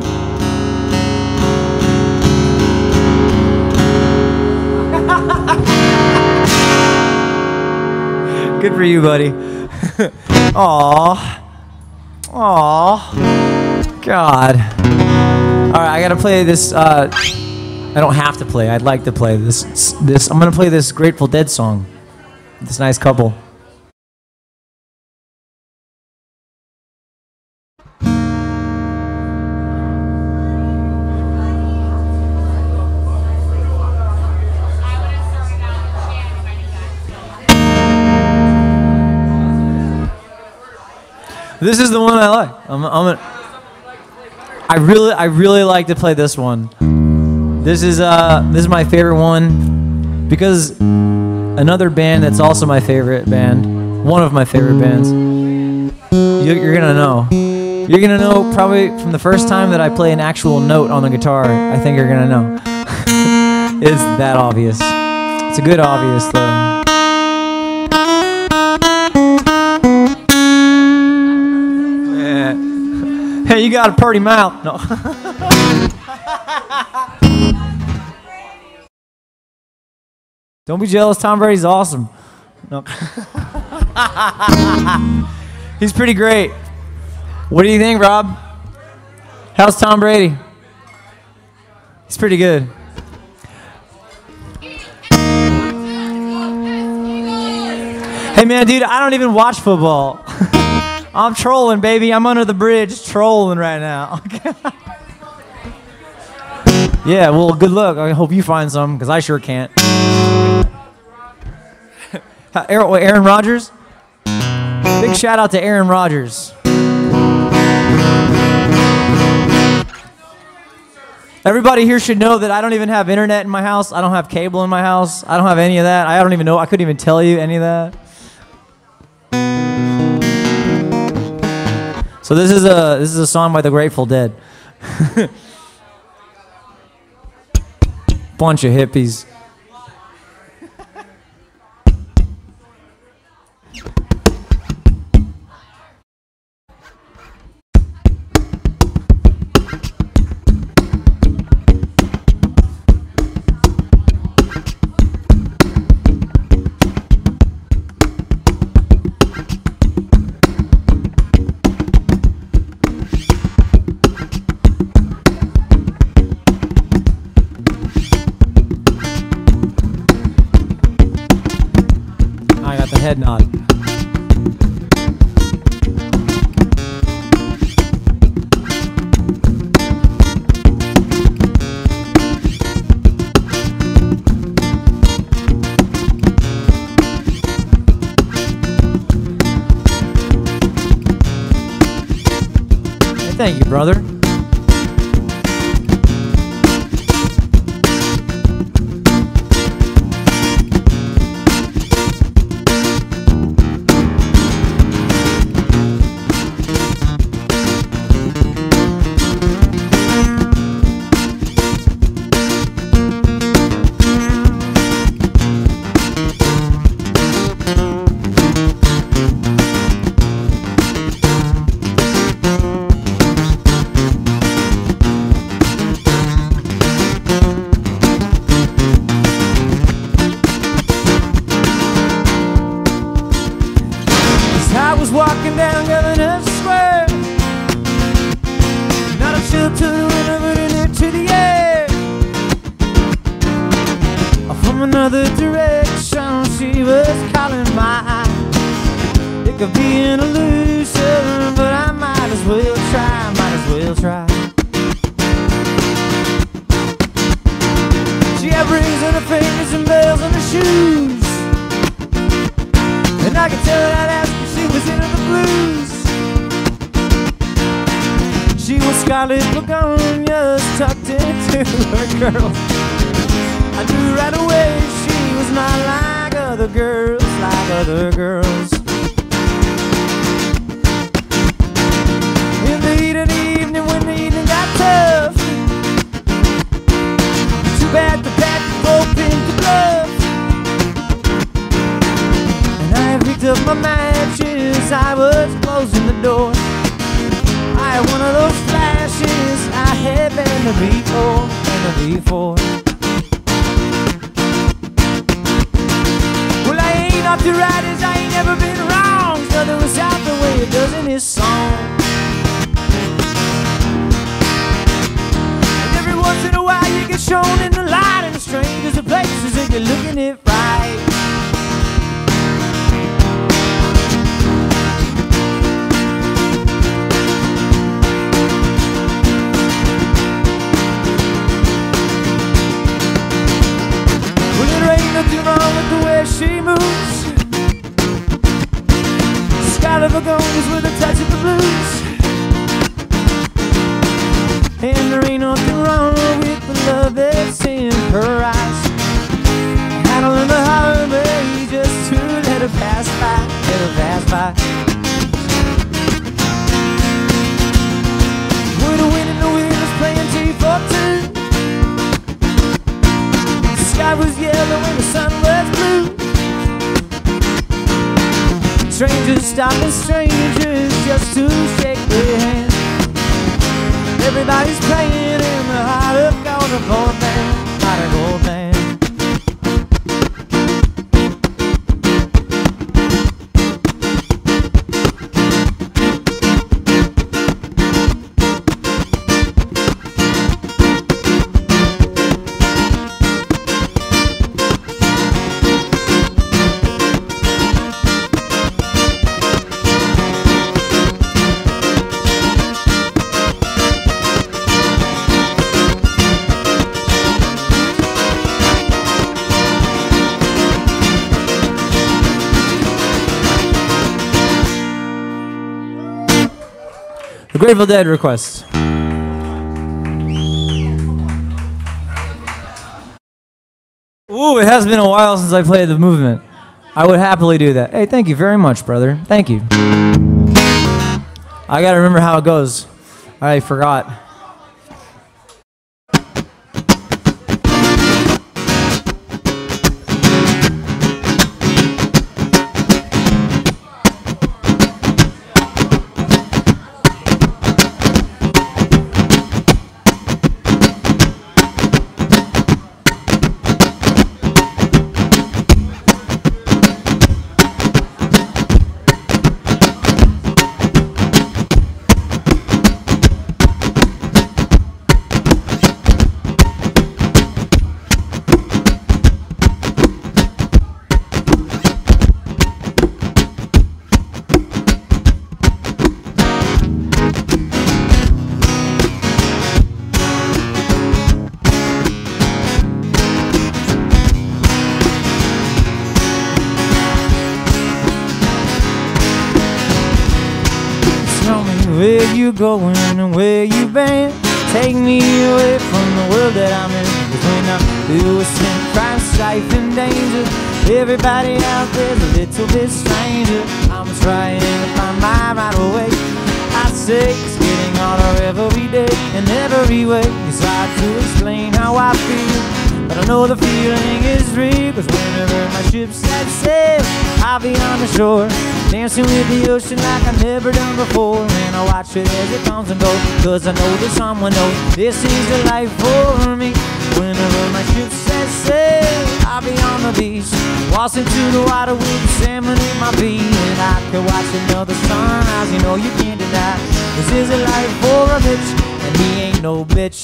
Ha ha ha! Good for you, buddy. Aw. Aw. God. All right, I gotta play this. Uh, I don't have to play. I'd like to play this. This. I'm gonna play this Grateful Dead song. This nice couple. This is the one I like. I'm, I'm a, I really, I really like to play this one. This is uh, this is my favorite one because another band that's also my favorite band, one of my favorite bands. You, you're gonna know. You're gonna know probably from the first time that I play an actual note on the guitar. I think you're gonna know. It's that obvious. It's a good obvious though. Hey, you got a pretty mouth. No. Don't be jealous. Tom Brady's awesome. No. He's pretty great. What do you think, Rob? How's Tom Brady? He's pretty good. Hey, man, dude, I don't even watch football. I'm trolling, baby. I'm under the bridge trolling right now. Yeah, well, good luck. I hope you find some, because I sure can't. Aaron, what, Aaron Rodgers? Big shout out to Aaron Rodgers. Everybody here should know that I don't even have internet in my house. I don't have cable in my house. I don't have any of that. I don't even know. I couldn't even tell you any of that. So this is a this is a song by the Grateful Dead. Bunch of hippies. Head nod. Hey, thank you, brother. Walking down Governor's Square, not a chill to the winter, but in it to the air. From another direction, she was calling my eye. It could be an illusion, but I might as well try, might as well try. She had rings on her fingers and bells on her shoes, and I could tell that ass she was into the blues. She was scarlet begonias tucked into her curls. I knew right away she was not like other girls, like other girls. In the heat of the evening, when the evening got tough, too bad the pack opened the bluff, and I picked up my matches, I was closing the door. I had one of those flashes I had been to before, been to before. Well, I ain't up to riders, I ain't never this song. And every once in a while you get shown in the light in the strangest of places if you're looking it right. Well, there ain't nothing wrong with the way she moves. Sky of a goes with a touch of the blues. And there ain't nothing wrong with the love that's in her eyes. Handling the highway just to let her pass by, let her pass by. With the wind and the wheels playing T for two. The sky was yellow and the sun was blue. Strangers stopping strangers just to shake their hands. Everybody's playing in the heart of gold, a gold band, heart of gold band. The Grateful Dead request. Ooh, it has been a while since I played the movement. I would happily do that. Hey, thank you very much, brother. Thank you. I gotta remember how it goes. I forgot. Where you going and where you been? Take me away from the world that I'm in. 'Cause when I'm through with sin, crime, strife, and danger, everybody out there's a little bit stranger. I'm trying to find my right way. I say it's getting harder every day in every way. It's hard to explain how I feel, but I know the feeling is real. 'Cause whenever my ship sets sail, I'll be on the shore, dancing with the ocean like I've never done before. And I watch it as it comes and goes, 'cause I know that someone knows this is the life for me. Whenever my ship sets sail, I'll be on the beach, waltzing through the water with the salmon in my feet. And I could watch another sunrise, you know you can't deny. This is a life for a bitch, and he ain't no bitch.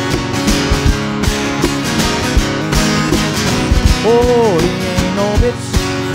Oh, he ain't no bitch.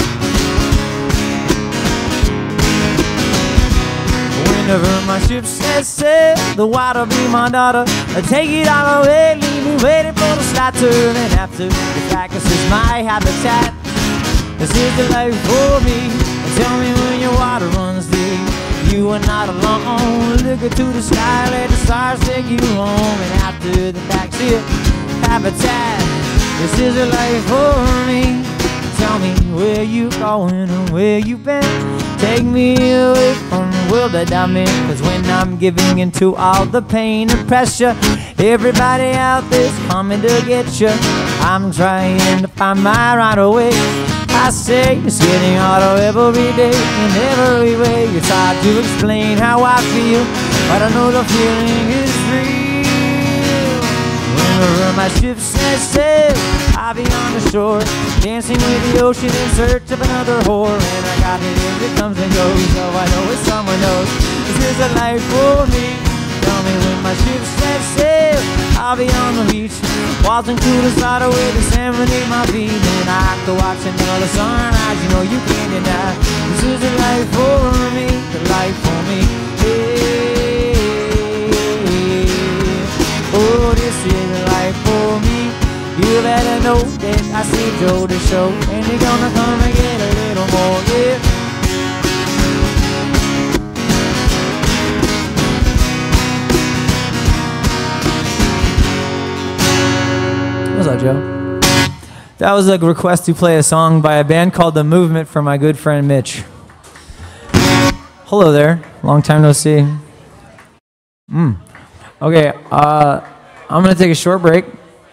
Whenever my ship says sail, the water be my daughter. I take it all away, leave me waiting for the slide turn. And after the fact, this is my habitat. This is the life for me. Tell me when your water runs deep, you are not alone. Look into the sky, let the stars take you home. And after the fact, ship habitat. This is a life for me. Tell me where you going and where you been. Take me away from the world that I'm in. 'Cause when I'm giving into all the pain and pressure, everybody out there's coming to get you. I'm trying to find my right away. I say it's getting harder every day in every way. It's hard to explain how I feel, but I know the feeling is real. Whenever my ship says sail, I'll be on the shore, dancing with the ocean in search of another whore. And I got it as it comes and goes, so I know it's someone knows. This is a life for me. Tell me when my ship says sail, I'll be on the beach, waltzing to the side with the sand beneath my feet. And I have to watch another sunrise, you know you can't deny. This is a life for me, the life for me. Hey, oh, this is a life for me. You better know that I see Joe the show, and you're gonna come and get a little more, yeah. What's up, Joe? That was a request to play a song by a band called The Movement from my good friend Mitch. Hello there. Long time no see. Mm. Okay, uh, I'm going to take a short break.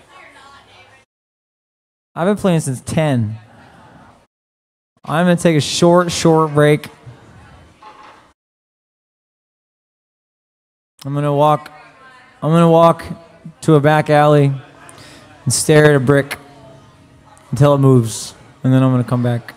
I've been playing since ten. I'm going to take a short, short break. I'm going to walk, I'm going to walk to a back alley and stare at a brick until it moves, and then I'm going to come back.